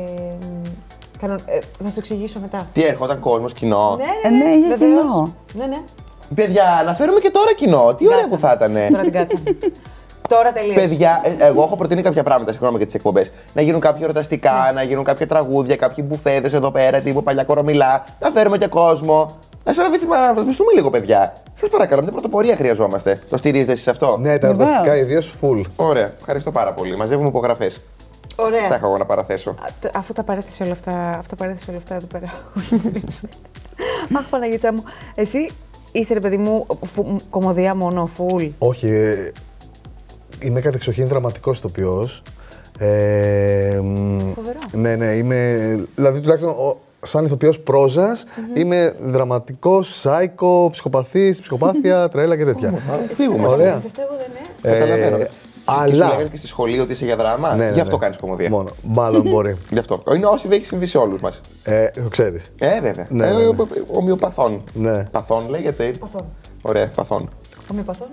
Να σου εξηγήσω μετά. Τι έρχονταν κόσμος, κοινό? Ναι, είχε κοινό. Ναι. Παιδιά, να φέρουμε και τώρα κοινό. Τι ωραία που θα ήταν. Τώρα την κάτσαμε. Τώρα τελείωσε. Παιδιά, εγώ έχω προτείνει κάποια πράγματα συγγνώμη για τις εκπομπές. Να γίνουν κάποια εορταστικά, να γίνουν κάποια τραγούδια, κάποιοι μπουφέδες εδώ πέρα, τύπου παλιά κορομιλά. Να φέρουμε και κόσμο. Να σε να ρυθμιστούμε λίγο, παιδιά. Σας παρακαλώ, μια πρωτοπορία χρειαζόμαστε. Το στηρίζετε εσείς αυτό? Ναι, τα εορταστικά ιδίως full. Ωραία, ευχαριστώ πάρα πολύ. Μαζεύουμε υπογραφές. Ωραία. Στα είχα εγώ να παραθέσω. Αφού τα παρέθεσε όλα αυτά εδώ πέρα. Αχ, Παναγίτσα μου. Εσύ είσαι ρε παιδί μου κομμωδία μόνο, full? Όχι. Είμαι κατεξοχήν δραματικός ηθοποιός. Φοβερό. Ναι, είμαι. Δηλαδή τουλάχιστον σαν ηθοποιός πρόζας, είμαι δραματικός, σάικο, ψυχοπαθής, ψυχοπάθεια, τρέλα και τέτοια. Φύγουμε. Ωραία. Καταλαβαίνω. Και σου Αλλά. λέγανε και στη σχολή ότι είσαι για δράμα. Ναι, Γι' αυτό κάνεις κομμωδία. Μόνο. Μάλλον μπορεί. Γι' αυτό. Είναι όσοι έχει συμβεί σε όλους μας. Το ξέρεις. Βέβαια. Ναι, ναι. Ομοιοπαθών. Ναι. Παθών λέγεται. Παθών. Ωραία, παθών. Ομοιοπαθών.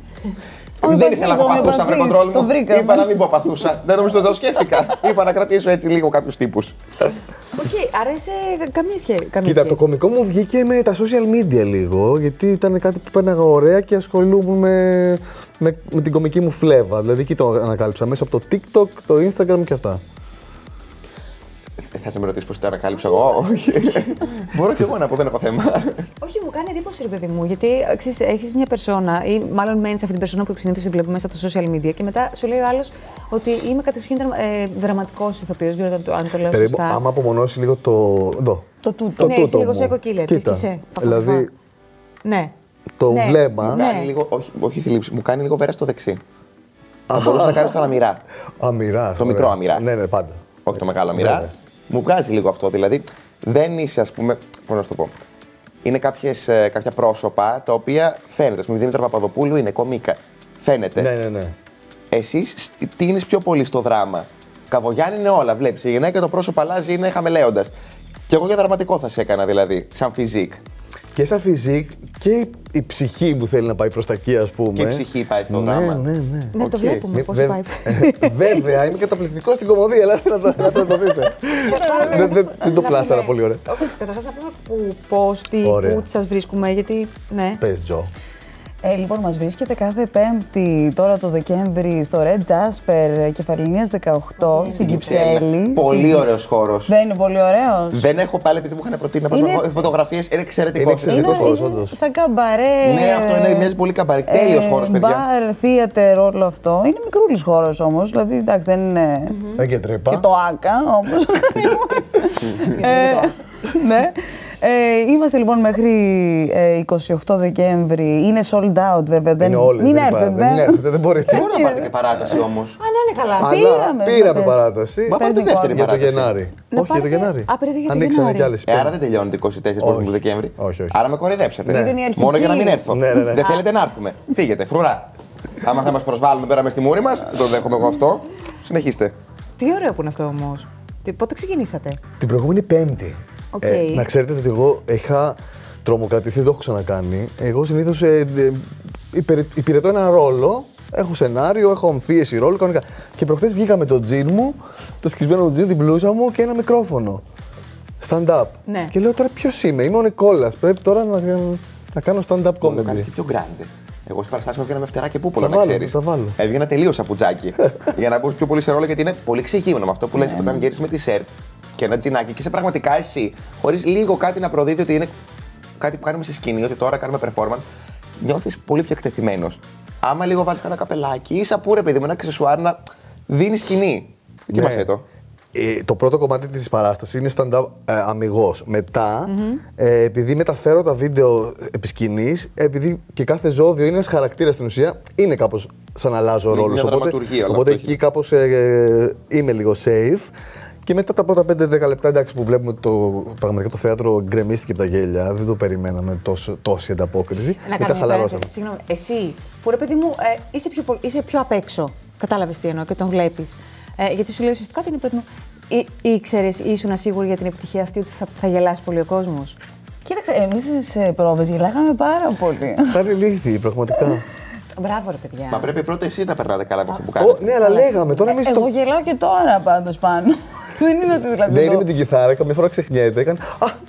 Δεν ήθελα να πω παθούσα, βρε κοντρόλ το μου. βρήκαμε. Είπα να μην πω παθούσα. Δεν νομίζω ότι το σκέφτηκα. Είπα να κρατήσω έτσι λίγο κάποιους τύπους. Όχι, άρα είσαι καμία σχέση. Κοίτα, το κωμικό μου βγήκε με τα social media λίγο, γιατί ήταν κάτι που πέναγα ωραία και ασχολούμουν με την κωμική μου φλέβα. Δηλαδή, εκεί το ανακάλυψα μέσα από το TikTok, το Instagram και αυτά. Θα σε με ρωτήσεις πώς το ανακάλυψα εγώ. Όχι. Μπορώ και εγώ να πω, δεν έχω θέμα. Όχι, μου κάνει εντύπωση, ρε παιδί μου, γιατί έχει μια περσόνα, ή μάλλον μένει αυτή την περσόνα που συνήθως την βλέπουμε μέσα από τα social media, και μετά σου λέει ο άλλο ότι είμαι κατεξοχήν δραματικός ηθοποιός. Δεν ξέρω αν το λέω σωστά. Άμα απομονώσει λίγο το τούτο. Ναι, είσαι λίγο psycho killer. Κοίτα, δηλαδή, ναι. το Ναι. βλέμμα. Ναι. Κάνει λίγο, όχι θλίψη, μου κάνει λίγο βέρα στο δεξί. Θα μπορούσα να κάνεις το αμυρά. Αμυρά. Το μικρό αμυρά. Ναι, πάντα. Όχι το μεγάλο αμυρά. Ναι. Μου βγάζει λίγο αυτό. Δηλαδή, δεν είσαι, ας πούμε. Πώς να σου το πω. Είναι κάποια πρόσωπα τα οποία φαίνεται. Α πούμε, η Δήμητρα Παπαδοπούλου είναι κομίκα. Φαίνεται. Ναι. Εσείς τίνεις πιο πολύ στο δράμα. Καβογιάννη είναι όλα. Βλέπεις, η γυναίκα το πρόσωπο αλλάζει, είναι χαμελέοντας. Και εγώ για δραματικό θα σε έκανα δηλαδή, σαν φιζίκ. Και σαν φιζίκ και η ψυχή μου θέλει να πάει προς τα εκεί, ας πούμε. Και η ψυχή πάει στο δράμα. Ναι. Ναι, το Οκ. βλέπουμε πώς πάει. Βέβαια, είμαι καταπληκτικός στην κωμωδία, αλλά να το δείτε. Δεν το πλάσαρα πολύ ωραία. Καταρχάς να πούμε πώς, τι, Ωραία. πού σας βρίσκουμε, γιατί. Ναι. Πες, Τζο. Λοιπόν, μας βρίσκεται κάθε Πέμπτη τώρα το Δεκέμβρη στο Red Jasper Κεφαληνίας 18 στην Κυψέλη. Πολύ ωραίος χώρος. Δεν είναι πολύ ωραίος? Δεν έχω πάλι επειδή μου είχαν προτείνει να Είναι πάω έτσι. φωτογραφίες. Είναι εξαιρετικό. Είναι εξαιρετικός χώρος, όντως. Σαν καμπαρέ. Ναι, αυτό είναι, μοιάζει πολύ καμπάρι. Τέλειος χώρος, παιδιά. Μπαρ, θίατερ, όλο αυτό. Είναι μικρούλης χώρος όμως. Δηλαδή, εντάξει, δεν είναι Δεν και τρύπα. και το ΆΚΑ όμως. Ναι. Είμαστε λοιπόν μέχρι 28 Δεκέμβρη. Είναι sold out βέβαια. Είναι όλες, Μην δεν έρθετε, δεν μπορείτε. Μπορώ να πάρετε και παράταση όμως. Α, να είναι καλά. Πήραμε πες. παράταση. Μα πάρτε δεύτερη Για το παράταση. Γενάρη. Να Όχι, για το πάρετε- Γενάρη. Α, πήρατε για το Ανοίξανε Γενάρη. κι άλλες. Άρα δεν τελειώνει το 24 του Δεκέμβρη. Όχι. Άρα με κοροϊδέψατε. Ήταν η αρχική. Μόνο για να μην έρθω. Ναι. Δεν θέλετε να έρθουμε. Φύγετε, φρουρά. Άμα θα μας προσβάλλουν πέρα μες στη μούρη μας, δεν το δέχομαι εγώ αυτό. Συνεχίστε. Τι ωραίο που είναι αυτό όμως. Πότε ξεκινήσατε? Την προηγούμενη Πέμπτη. Οκ. Να ξέρετε ότι εγώ είχα τρομοκρατηθεί, δεν το έχω ξανακάνει. Εγώ συνήθως υπηρετώ ένα ρόλο, έχω σενάριο, έχω αμφίεση ρόλο κανονικά. Και προχθές βγήκα με το τζιν μου, το σκισμένο τζιν, την μπλούζα μου και ένα μικρόφωνο. Stand-up. Ναι. Και λέω τώρα ποιος είμαι ο Νικόλας. Πρέπει τώρα να κάνω stand-up Το comedy. κάνεις και πιο grande. Εγώ στις παραστάσεις μου έβγαινα με φτερά και πούπολα, Τα να βάλω, ξέρεις. τα βάλω. Έβγαινα τελείως σαπουτζάκι. Για να μπω πιο πολύ σε ρόλο, γιατί είναι πολύ ξεχύμενο με αυτό που λες. Όταν γυρίσεις με τη σερτ και ένα τζινάκι και είσαι πραγματικά εσύ, χωρίς λίγο κάτι να προδίδει ότι είναι κάτι που κάνουμε στη σκηνή, ότι τώρα κάνουμε performance, νιώθεις πολύ πιο εκτεθειμένος. Άμα λίγο βάλεις ένα καπελάκι ή σαπούρε, παιδί μου, ένα αξεσουάρ να δίνει σκηνή. Δοκίμασέ το. Το πρώτο κομμάτι της παράστασης είναι stand-up αμιγώς. Μετά, επειδή μεταφέρω τα βίντεο επί σκηνής, επειδή και κάθε ζώδιο είναι ένας χαρακτήρας στην ουσία, είναι κάπως σαν να αλλάζω Είναι ρόλους. μια δραματουργία, όλο Οπότε αυτό εκεί κάπως είμαι λίγο safe. Και μετά τα πρώτα 5-10 λεπτά, εντάξει, που βλέπουμε πραγματικά το θέατρο γκρεμίστηκε από τα γέλια, δεν το περιμέναμε τόση ανταπόκριση. Να Μετά κάνω μια χαλαρώσαμε. παρένθεση. Συγγνώμη, εσύ που ρε παιδί μου είσαι πιο απ' έξω. Κατάλαβες τι εννοώ και τον βλέπεις. Γιατί σου λέει ουσιαστικά την πρώτη μου. Ήξερες, ήσουν σίγουρη για την επιτυχία αυτή ότι θα γελάσει πολύ ο κόσμος? Κοίταξε, εμείς στις πρόβες γελάγαμε πάρα πολύ. Ήταν ηλίθιοι, πραγματικά. Μπράβο, ρε παιδιά. Μα πρέπει πρώτα εσείς να περνάτε καλά από αυτό που κάνετε. Ναι, αλλά λέγαμε τώρα εμείς Εγώ γελάω και τώρα πάντως πάνω. Δεν είναι ότι δηλαδή. Ναι, είναι με την κιθάρα, καμιά φορά ξεχνιέται. Έκανε.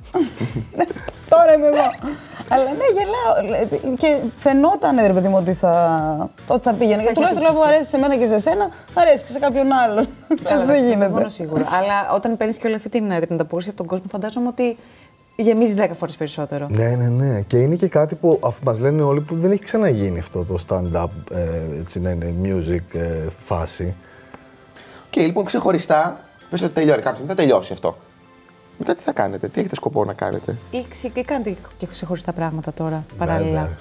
Τώρα είμαι εγώ. Αλλά ναι, γελάω. Και φαινόταν, ρε παιδί μου, ότι θα πήγαινε. Γιατί τουλάχιστον αφού αρέσει σε μένα και σε σένα, αρέσει και σε κάποιον άλλον. Δεν γίνεται. Μόνο σίγουρο. Αλλά όταν παίρνει και όλη αυτή την ανταπόκριση από τον κόσμο, φαντάζομαι ότι γεμίζει 10 φορές περισσότερο. Ναι. Και είναι και κάτι που μας λένε όλοι που δεν έχει ξαναγίνει αυτό το stand-up, έτσι να είναι music φάση. Και λοιπόν ξεχωριστά, πες ότι τελειώνει κάποια στιγμή, θα τελειώσει αυτό. Μετά τι θα κάνετε, τι έχετε σκοπό να κάνετε? Ή κάνετε και ξεχωριστά πράγματα τώρα, παράλληλα. Βέβαια.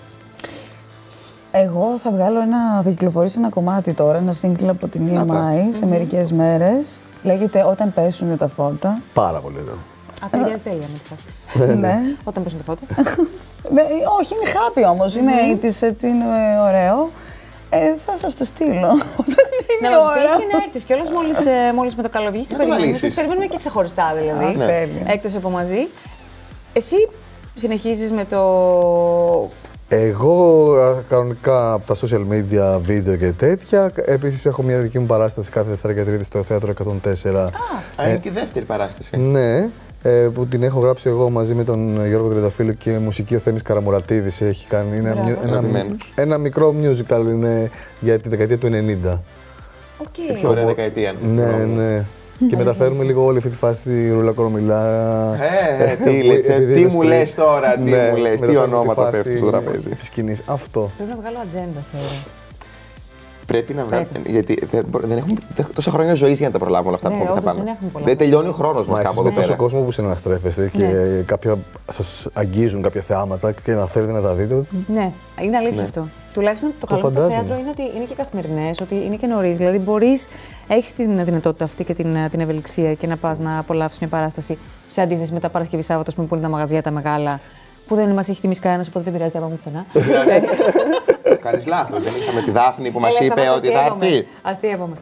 Εγώ θα κυκλοφορήσω ένα κομμάτι τώρα, ένα single από την EMI σε μερικές μέρες. Λέγεται Όταν πέσουν τα φώτα. Πάρα πολύ ωραίο. Ταιριάζει τέλεια με τη φάση. Ναι. Όταν πέσουν το φώτο. Όχι, είναι χάπι όμως. Είναι της, έτσι είναι ωραίο. Θα σας το στείλω. Να μας στείλεις και να έρθεις κιόλας μόλις με το καλοκαίρι. Περιμένουμε και ξεχωριστά δηλαδή. Έκτος από μαζί. Εσύ συνεχίζεις με το... Εγώ κανονικά από τα social media, βίντεο και τέτοια. Επίσης έχω μια δική μου παράσταση κάθε Δευτέρα και Τρίτη στο Θέατρο 104. Είναι και η δεύτερη παράσταση. Ναι, που την έχω γράψει εγώ μαζί με τον Γιώργο Τριανταφύλλου και μουσική ο Θέμης Καραμουρατίδης έχει κάνει. Είναι ένα μικρό musical είναι για τη δεκαετία του 90. Πιο ωραία δεκαετία. Ναι. Και μεταφέρουμε λίγο όλη αυτή τη φάση στη Ρούλα Κορομιλά. Τι μου λες τώρα, τι ονόματα πέφτουν στο τραπέζι. Αυτό. Πρέπει να βγάλω ατζέντα, θεωρώ. Πρέπει να βγάλουμε. Γιατί δεν έχουμε τόσα χρόνια ζωή για να τα προλάβουμε όλα αυτά που θα πάμε. Δεν τελειώνει ο χρόνος μας κάπου εδώ πέρα. Τόσο κόσμο που συναναστρέφεστε και κάποια σας αγγίζουν κάποια θεάματα και να θέλετε να τα δείτε. Ναι, είναι αλήθεια αυτό. Τουλάχιστον το καλό του θέατρο είναι ότι είναι και καθημερινές, ότι είναι και νωρίς. Δηλαδή έχεις την δυνατότητα αυτή και την ευελιξία και να πας να απολαύσεις μια παράσταση σε αντίθεση με τα Παρασκευή Σάββατο που είναι τα μαγαζιά τα μεγάλα. Που δεν μας έχει τιμήσει κανένας, οπότε δεν πειράζει, δεν πάμε πουθενά. Κάνεις λάθος. Δεν είχαμε τη Δάφνη που μας είπε ότι θα έρθει. Αστείευομαι.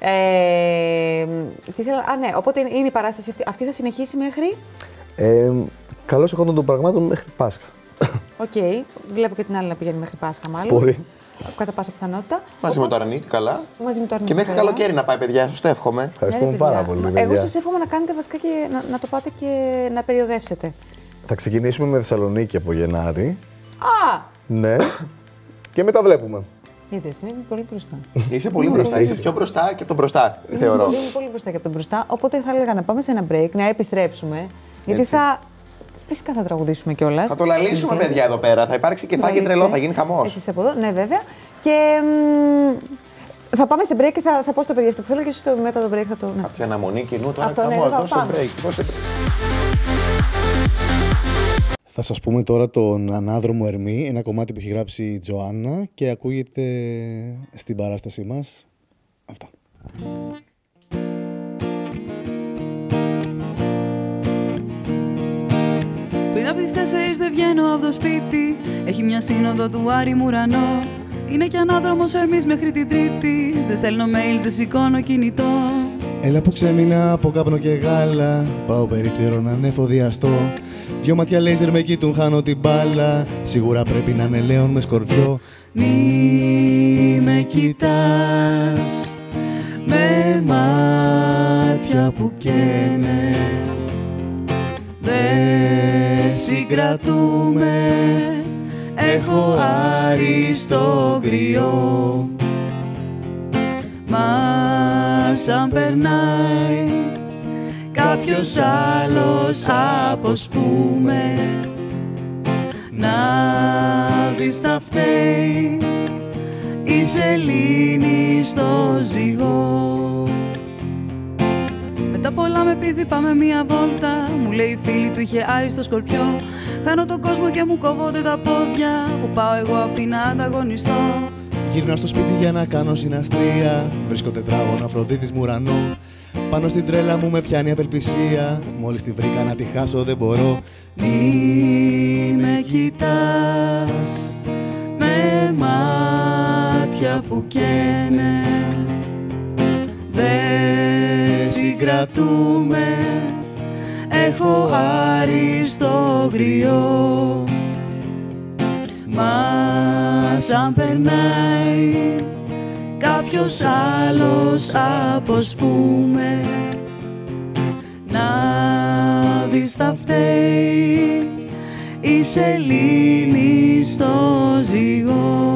Ναι, οπότε είναι η παράσταση αυτή. Αυτή θα συνεχίσει μέχρι. Καλώς εχόντων των πραγμάτων μέχρι Πάσχα. Οκ. Βλέπω και την άλλη να πηγαίνει μέχρι Πάσχα, μάλλον. Μπορεί. Κατά πάσα πιθανότητα. Μαζί με το Αρνίτ, καλά. Και μέχρι καλοκαίρι να πάει, παιδιά. Σας το εύχομαι. Ευχαριστούμε πάρα πολύ. Εγώ σας εύχομαι να κάνετε βασικά και να το πάτε και να περιοδεύσετε. Θα ξεκινήσουμε με Θεσσαλονίκη από Γενάρη. Ναι. Και μετά βλέπουμε. Γιατί είμαι πολύ μπροστά. Είσαι πολύ μπροστά. Είσαι πιο μπροστά και από τον μπροστά, θεωρώ. Είμαι πολύ μπροστά και από τον μπροστά. Οπότε θα έλεγα να πάμε σε ένα break, να επιστρέψουμε. Γιατί φυσικά θα τραγουδήσουμε κιόλας. Θα το λαλήσουμε, παιδιά, εδώ πέρα. Θα υπάρξει και θα τρελό, θα γίνει χαμός. Εσείς από εδώ, ναι, βέβαια. Και θα πάμε σε break και θα πω στο παιδί αυτό που θέλω και εσείς μετά το break θα το. Κάποια αναμονή κοινού τώρα. Αυτό, ναι, δώσε break. Θα σας πούμε τώρα τον Ανάδρομο Ερμή, ένα κομμάτι που έχει γράψει η Τζοάννα και ακούγεται στην παράστασή μας. Αυτά. Πριν από τις 4 δεν βγαίνω από το σπίτι. Έχει μια σύνοδο του Άρη Μουρανό. Είναι κι ανάδρομος Ερμής μέχρι την Τρίτη. Δεν στέλνω mails, δεν σηκώνω κινητό. Έλα που ξέμεινα από κάπνο και γάλα. Πάω περίπτερο να ανεφοδιαστώ. Δυο μάτια λέιζερ με κοίτουν, χάνω την μπάλα. Σίγουρα πρέπει να είναι λέον με σκορπιό. Μη με κοιτάς με μάτια που καίνε. Δεν συγκρατούμε, έχω άριστο κρυό. Μα σαν περνάει κάποιος άλλος αποσπούμε, να δεις τα φταίει η σελήνη στο ζυγό. Μετά πολλά με πείθει πάμε μία βόλτα. Μου λέει η φίλη του είχε άριστο σκορπιό. Χάνω τον κόσμο και μου κόβονται τα πόδια. Που πάω εγώ αυτή να ανταγωνιστώ. Γυρνάω στο σπίτι για να κάνω συναστρία. Βρίσκω τετράγωνο Αφροδίτης Μουρανό. Πάνω στην τρέλα μου με πιάνει απελπισία. Μόλις τη βρήκα να τη χάσω δεν μπορώ. Μη με κοιτάς με μάτια που καίνε. Δεν συγκρατούμε, έχω άριστο κρυό. Μα σαν περνάει κάποιος άλλος αποσπούμε, να δεις τα φταίει η σελήνη στο ζυγό.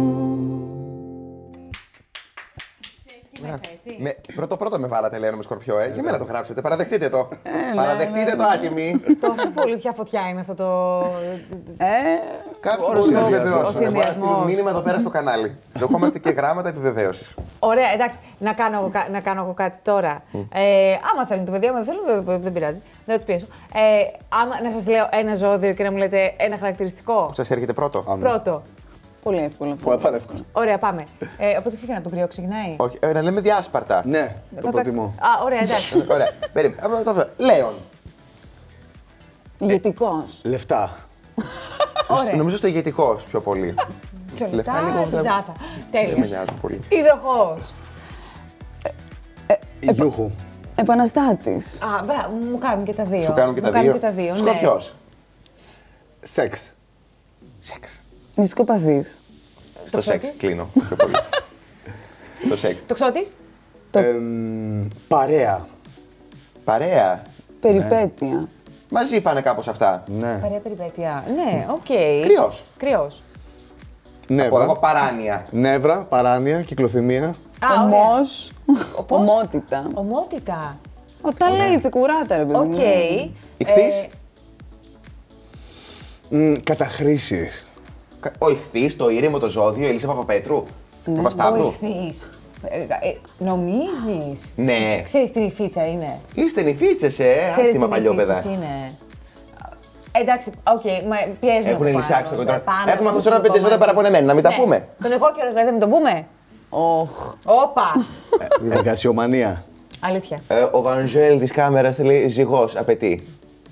Πρώτο με βάλατε, λέω, με σκορπιό, Και εμένα το γράψετε. Παραδεχτείτε το. Παραδεχτείτε το, άτιμοι. Τόσο πολύ πια φωτιά είναι αυτό το. Κάποιο μπορεί να επιβεβαιώσει. Μήνυμα εδώ πέρα στο κανάλι. Δεχόμαστε και γράμματα επιβεβαίωσης. Ωραία, εντάξει. Να κάνω εγώ κάτι τώρα. Άμα θέλουν το παιδί, άμα δεν θέλουν, δεν πειράζει. Δεν θα του πιέσω. Άμα να σας λέω ένα ζώδιο και να μου λέτε ένα χαρακτηριστικό. Σας έρχεται πρώτο. Πρώτο. Πολύ εύκολο. Πάρα εύκολο. Ωραία, πάμε. Οπότε ξεκινά το κρυό, ξεκινάει. Όχι, να λέμε διάσπαρτα. Ναι, το προτιμώ. Ωραία, εντάξει. Ωραία. Περίμενε. Λέον. Ηγετικός. Λεφτά. Ωραία. Νομίζω στο ηγετικός πιο πολύ. Λεφτά λίγο και τζάθα. Δεν με Τέλεια. νοιάζουν πολύ. Υδροχόος. Γιούχου. Επαναστάτης. Α, μου κάνουν και τα δύο. Σου κάνουν και Μου τα δύο. ναι. Σκορπιός. Σεξ. Σεξ. Μυστικοπαθής. Στο σεξ Τοξότης. κλείνω πιο πολύ. Το σεξ. Τοξότης. Παρέα. Παρέα. Περιπέτεια. Μαζί πάνε κάπως αυτά. Ναι. Παρέα περιπέτεια. Ναι, οκ. Κρυός. Κρυός. Από εγώ Νεύρα. παράνοια. Νεύρα, παράνοια, κυκλοθυμία. Α, ωραία. Ομός. Πώς? Ομότητα. Ομότητα. Όταν λέει τσεκουράτα, ρε παιδί μου. Οκ. Ιχθύς. Καταχρήσεις. Ο Ιχθύς, το Ήρεμο, το Ζώδιο, η Ελίσσα Παπαπέτρου. Παπασταύρου. Βοηθείς. Νομίζεις. Ναι. Ξέρεις τι νηφίτσα είναι. Είστε νηφίτσες, Ξέρεις άτιμα τι παλιόπαιδα. νηφίτσες είναι. Εντάξει, οκ, μα πιέζουμε. Έχουν από λυσάξει πάνω, το κοντρόλ. πάνω, Έχουμε αυτό ακούσουμε τώρα 5 ζώδια κομμάτι. παραπονεμένα, να μην τα Ναι. πούμε. Τον εγώ καιρό, δηλαδή, δεν τον πούμε. Οχ. Όπα. Εργασιομανία. Αλήθεια. Ο Βανζέλ της κάμερας λέει ζυγός, απαιτεί.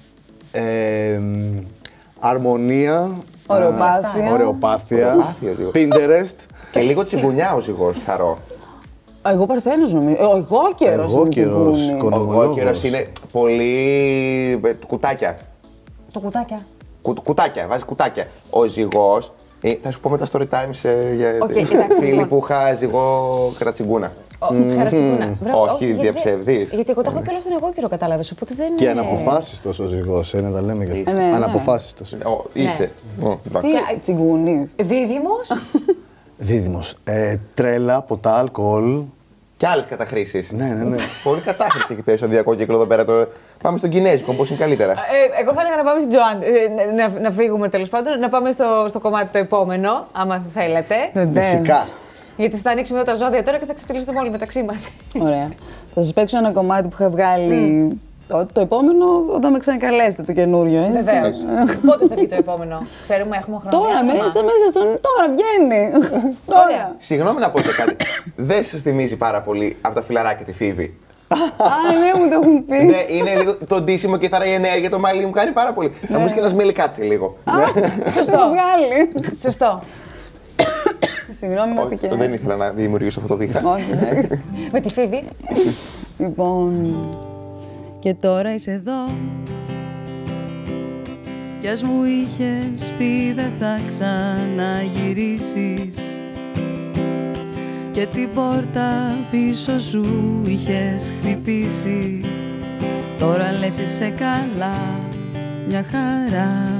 Αρμονία. Ωρεοπάθεια. Ωρεοπάθεια. Ωρεοπάθεια, λίγο. Pinterest. Και λίγο τσιγκουνιά ο ζυγός, θαρώ. Εγώ Παρθένος νομίζω. Ο εγώ καιρός Εγώ είναι καιρός, τσιγκούνι. κοντομολόγος. Ο καιρός είναι πολύ κουτάκια. Το κουτάκια. Κουτάκια, βάζει κουτάκια. Ο ζυγός, θα σου πω μετά story times για Οκ, εντάξει, φίλοι λοιπόν. που είχα ζυγό κατά τσιγκούνα. Χαρατσικούνα. Όχι, διαψευδής. Γιατί εγώ το έχω και όλο στον εγώ καιρό, κατάλαβες. Οπότε δεν Και είναι. αναποφάσιστος ο ζυγός, να τα λέμε και αυτά. Ναι, ναι. Αναποφάσιστος. Είσαι. Τι τσιγκούνις. Δίδυμος. Δίδυμος. Τρέλα, ποτά, αλκοόλ. Και άλλες καταχρήσεις. Ναι, ναι, ναι. Πολύ κατάχρηση έχει πέσει στο διακό κύκλο εδώ πέρα. Πάμε στον Κινέζικο, πώς είναι καλύτερα. Εγώ θα έλεγα να πάμε στην Τζοάν. Να φύγουμε τέλος πάντων. Να πάμε στο κομμάτι το επόμενο, άμα θέλετε. Φυσικά. Γιατί θα ανοίξουμε εδώ τα ζώδια τώρα και θα ξεφτυλίσουμε όλοι μεταξύ μας. Ωραία. Θα σας παίξω ένα κομμάτι που είχα βγάλει το επόμενο όταν με ξανακαλέσετε το καινούριο. έτσι. Βεβαίως. Πότε θα βγει το επόμενο, ξέρουμε, έχουμε χρόνο. Τώρα μέσα στον. Τώρα βγαίνει. Τώρα. Συγγνώμη να πω και κάτι. Δεν σας θυμίζει πάρα πολύ από τα φιλαράκια τη Φίβη. Α, ναι, μου το έχουν πει. Ναι, είναι λίγο το ντύσιμο και η θαρά η ενέργεια, το μαλλί μου κάνει πάρα πολύ. Θα μου και ένα σμιλικάτσι λίγο. Σωστό. Το έχω βγάλει. Σωστό. Συγγνώμη, είμαστε και. Δεν ήθελα να δημιουργήσω αυτό το βήχα. Όχι, ναι. Με τη Φίβη. Λοιπόν. Και τώρα είσαι εδώ. Κι ας μου είχες πει δεν θα ξαναγυρίσεις, και την πόρτα πίσω σου είχες χτυπήσει. Τώρα λες είσαι καλά, μια χαρά.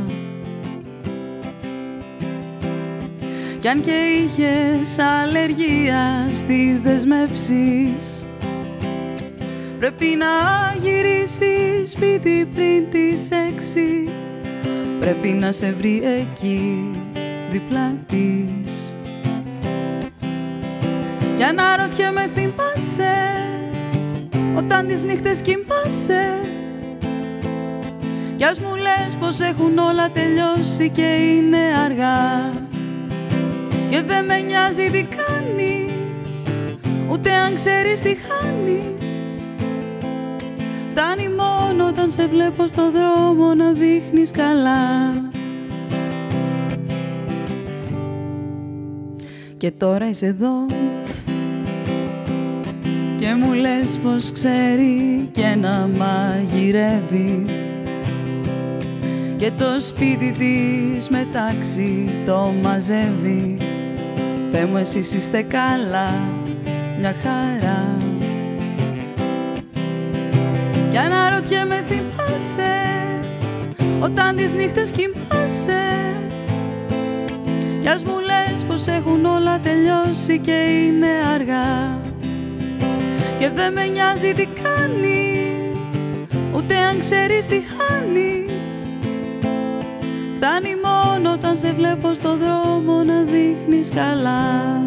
Κι αν και είχες αλλεργία στις δεσμεύσεις, πρέπει να γυρίσεις σπίτι πριν τις 6. Πρέπει να σε βρει εκεί δίπλα της. Κι αναρωτιέμαι θυμάσαι όταν τις νύχτες κοιμάσαι, κι ας μου λες πως έχουν όλα τελειώσει και είναι αργά, και δεν με νοιάζει τι κάνεις, ούτε αν ξέρεις τι χάνεις. Φτάνει μόνο όταν σε βλέπω στο δρόμο να δείχνεις καλά. Και τώρα είσαι εδώ και μου λες πως ξέρει και να μαγειρεύει, και το σπίτι της μετάξι το μαζεύει. Θεέ μου, εσείς είστε καλά, μια χαρά. Κι αναρωτιέμαι θυμάσαι όταν τις νύχτες κοιμάσαι, κι ας μου λες πως έχουν όλα τελειώσει και είναι αργά, και δεν με νοιάζει τι κάνεις, ούτε αν ξέρεις τι χάνεις. Φτάνει μόνο όταν σε βλέπω στο δρόμο να δείχνεις καλά.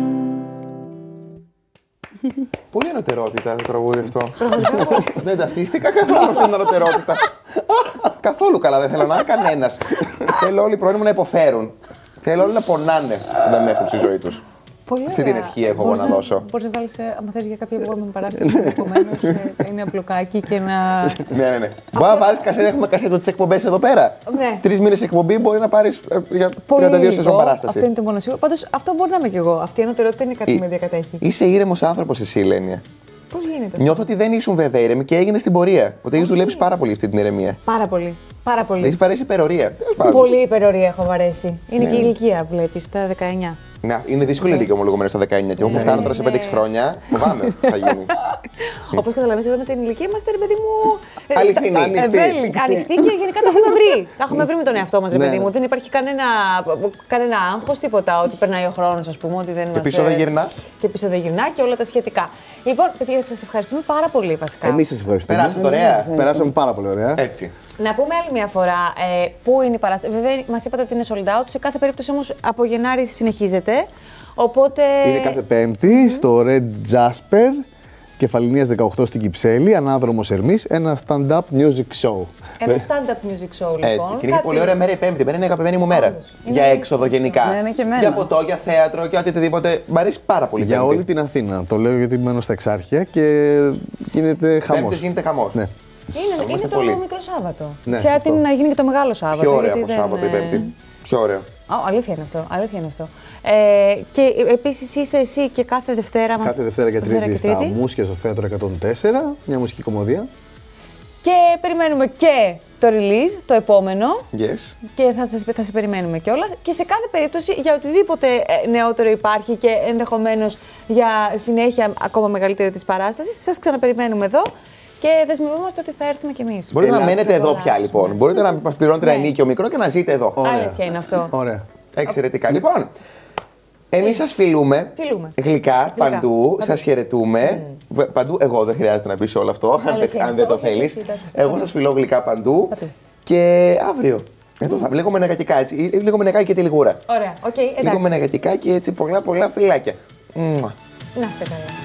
Πολύ ερωτερότητα το τραγούδι αυτό. Δεν ταυτίστηκα καθόλου με την ερωτερότητα. Καθόλου καλά δεν θέλω να είναι κανένας. Θέλω όλοι οι πρώην μου να υποφέρουν. Θέλω όλοι να πονάνε που δεν με έχουν στη ζωή τους. Πολύ αυτή την ευχή έχω εγώ να δώσω. Μπορείς να βάλεις, άμα θες για κάποια επόμενη παράσταση, ενδεχομένως είναι απλοκάκι και να. Ναι. Μπορεί να πάρεις κασέτα, έχουμε κασέτα τις εκπομπές εδώ πέρα. Ναι. 3 μήνες εκπομπή μπορεί να πάρεις για 32 σεζόν παράσταση. Αυτό είναι το μόνο σίγουρο. Πάντως αυτό μπορεί να είμαι κι εγώ. Αυτή η ανωτερότητα είναι κάτι που με διακατέχει. Είσαι ήρεμος άνθρωπος εσύ, Ελένια. Πώς γίνεται? Νιώθω ότι δεν ήσουν βέβαια ήρεμη και έγινε στην πορεία. Ότι έχεις δουλέψει πάρα πολύ αυτή την ηρεμία. Πάρα πολύ. Πάρα πολύ. Έχει βαρέσει υπερορία. Πολύ υπερορία έχω βαρέσει. Είναι και η ηλικία, βλέπεις, τα 19. Ναι, είναι δύσκολη η ηλικία ομολογουμένως στο 19. Και εγώ που φτάνω τώρα σε 5-6 χρόνια, φοβάμαι θα γίνει. Όπως καταλαβαίνετε, εδώ με την ηλικία είμαστε, ρε παιδί μου. Αληθινή. Ανοιχτή και γενικά τα έχουμε βρει. Τα έχουμε βρει με τον εαυτό μας, ρε παιδί μου. Δεν υπάρχει κανένα άγχος, τίποτα. Ότι περνάει ο χρόνος, ας πούμε. Ότι δεν και πίσω δεν γυρνά. Και πίσω δεν γυρνά και όλα τα σχετικά. Λοιπόν, παιδιά, σας ευχαριστούμε πάρα πολύ βασικά. Εμείς σας ευχαριστούμε. Περάσαμε ωραία. Περάσαμε πάρα πολύ ωραία. Έτσι. Να πούμε άλλη μια φορά πού είναι η παράσταση. Βέβαια, μας είπατε ότι είναι sold out. Σε κάθε περίπτωση όμως από Γενάρη συνεχίζεται. Οπότε. Είναι κάθε Πέμπτη στο Red Jasper, Κεφαληνίας 18 στην Κυψέλη, ανάδρομος Ερμής, ένα stand-up music show. Ένα stand-up music show, λοιπόν. Έτσι. Και είναι πολύ ωραία μέρα η Πέμπτη. Μέρα είναι η αγαπημένη μου μέρα. Για έξοδο γενικά. Ναι, είναι και εμένα. Για ποτό, για θέατρο, για οτιδήποτε. Μ' αρέσει πάρα πολύ. Για Πέμπτη. όλη την Αθήνα. Το λέω γιατί μένω στα Εξάρχεια και γίνεται χαμός. Πέμπτης γίνεται χαμός. Ναι. Είναι το πολύ. μικρό Σάββατο. Ναι, Πια αυτό. είναι να γίνει και το μεγάλο Σάββατο. Πιο ωραία γιατί από Σάββατο η Πέμπτη. Πιο ωραίο. Αλήθεια είναι αυτό. Αλήθεια είναι αυτό. Και επίσης είσαι εσύ και κάθε Δευτέρα μας. Κάθε Δευτέρα και Τρίτη στα Μούσια στο Θέατρο 104, μια μουσική κομμωδία. Και περιμένουμε και το release, το επόμενο. Yes. Και θα σας περιμένουμε κιόλας. Και σε κάθε περίπτωση, για οτιδήποτε νεότερο υπάρχει και ενδεχομένως για συνέχεια ακόμα μεγαλύτερη της παράστασης, σας ξαναπεριμένουμε εδώ. Και δεσμευόμαστε ότι θα έρθουμε κι εμείς. Μπορείτε να μένετε εδώ πια λοιπόν. Μπορείτε να μας πληρώνετε ένα ενίκιο μικρό και να ζείτε εδώ. Αλήθεια είναι αυτό. Ωραία. Εξαιρετικά. Λοιπόν, εμείς σας φιλούμε. Γλυκά παντού. Σας χαιρετούμε. Παντού. Εγώ δεν χρειάζεται να πεις όλο αυτό, αν δεν το θέλεις. Εγώ σας φιλώ γλυκά παντού. Και αύριο. Εδώ θα λίγο μενεγατικά έτσι. Λίγο μενεγάκι και τη λιγούρα. Ωραία. Okay, λίγο μενεγατικά και έτσι πολλά φιλάκια. Να είστε καλά.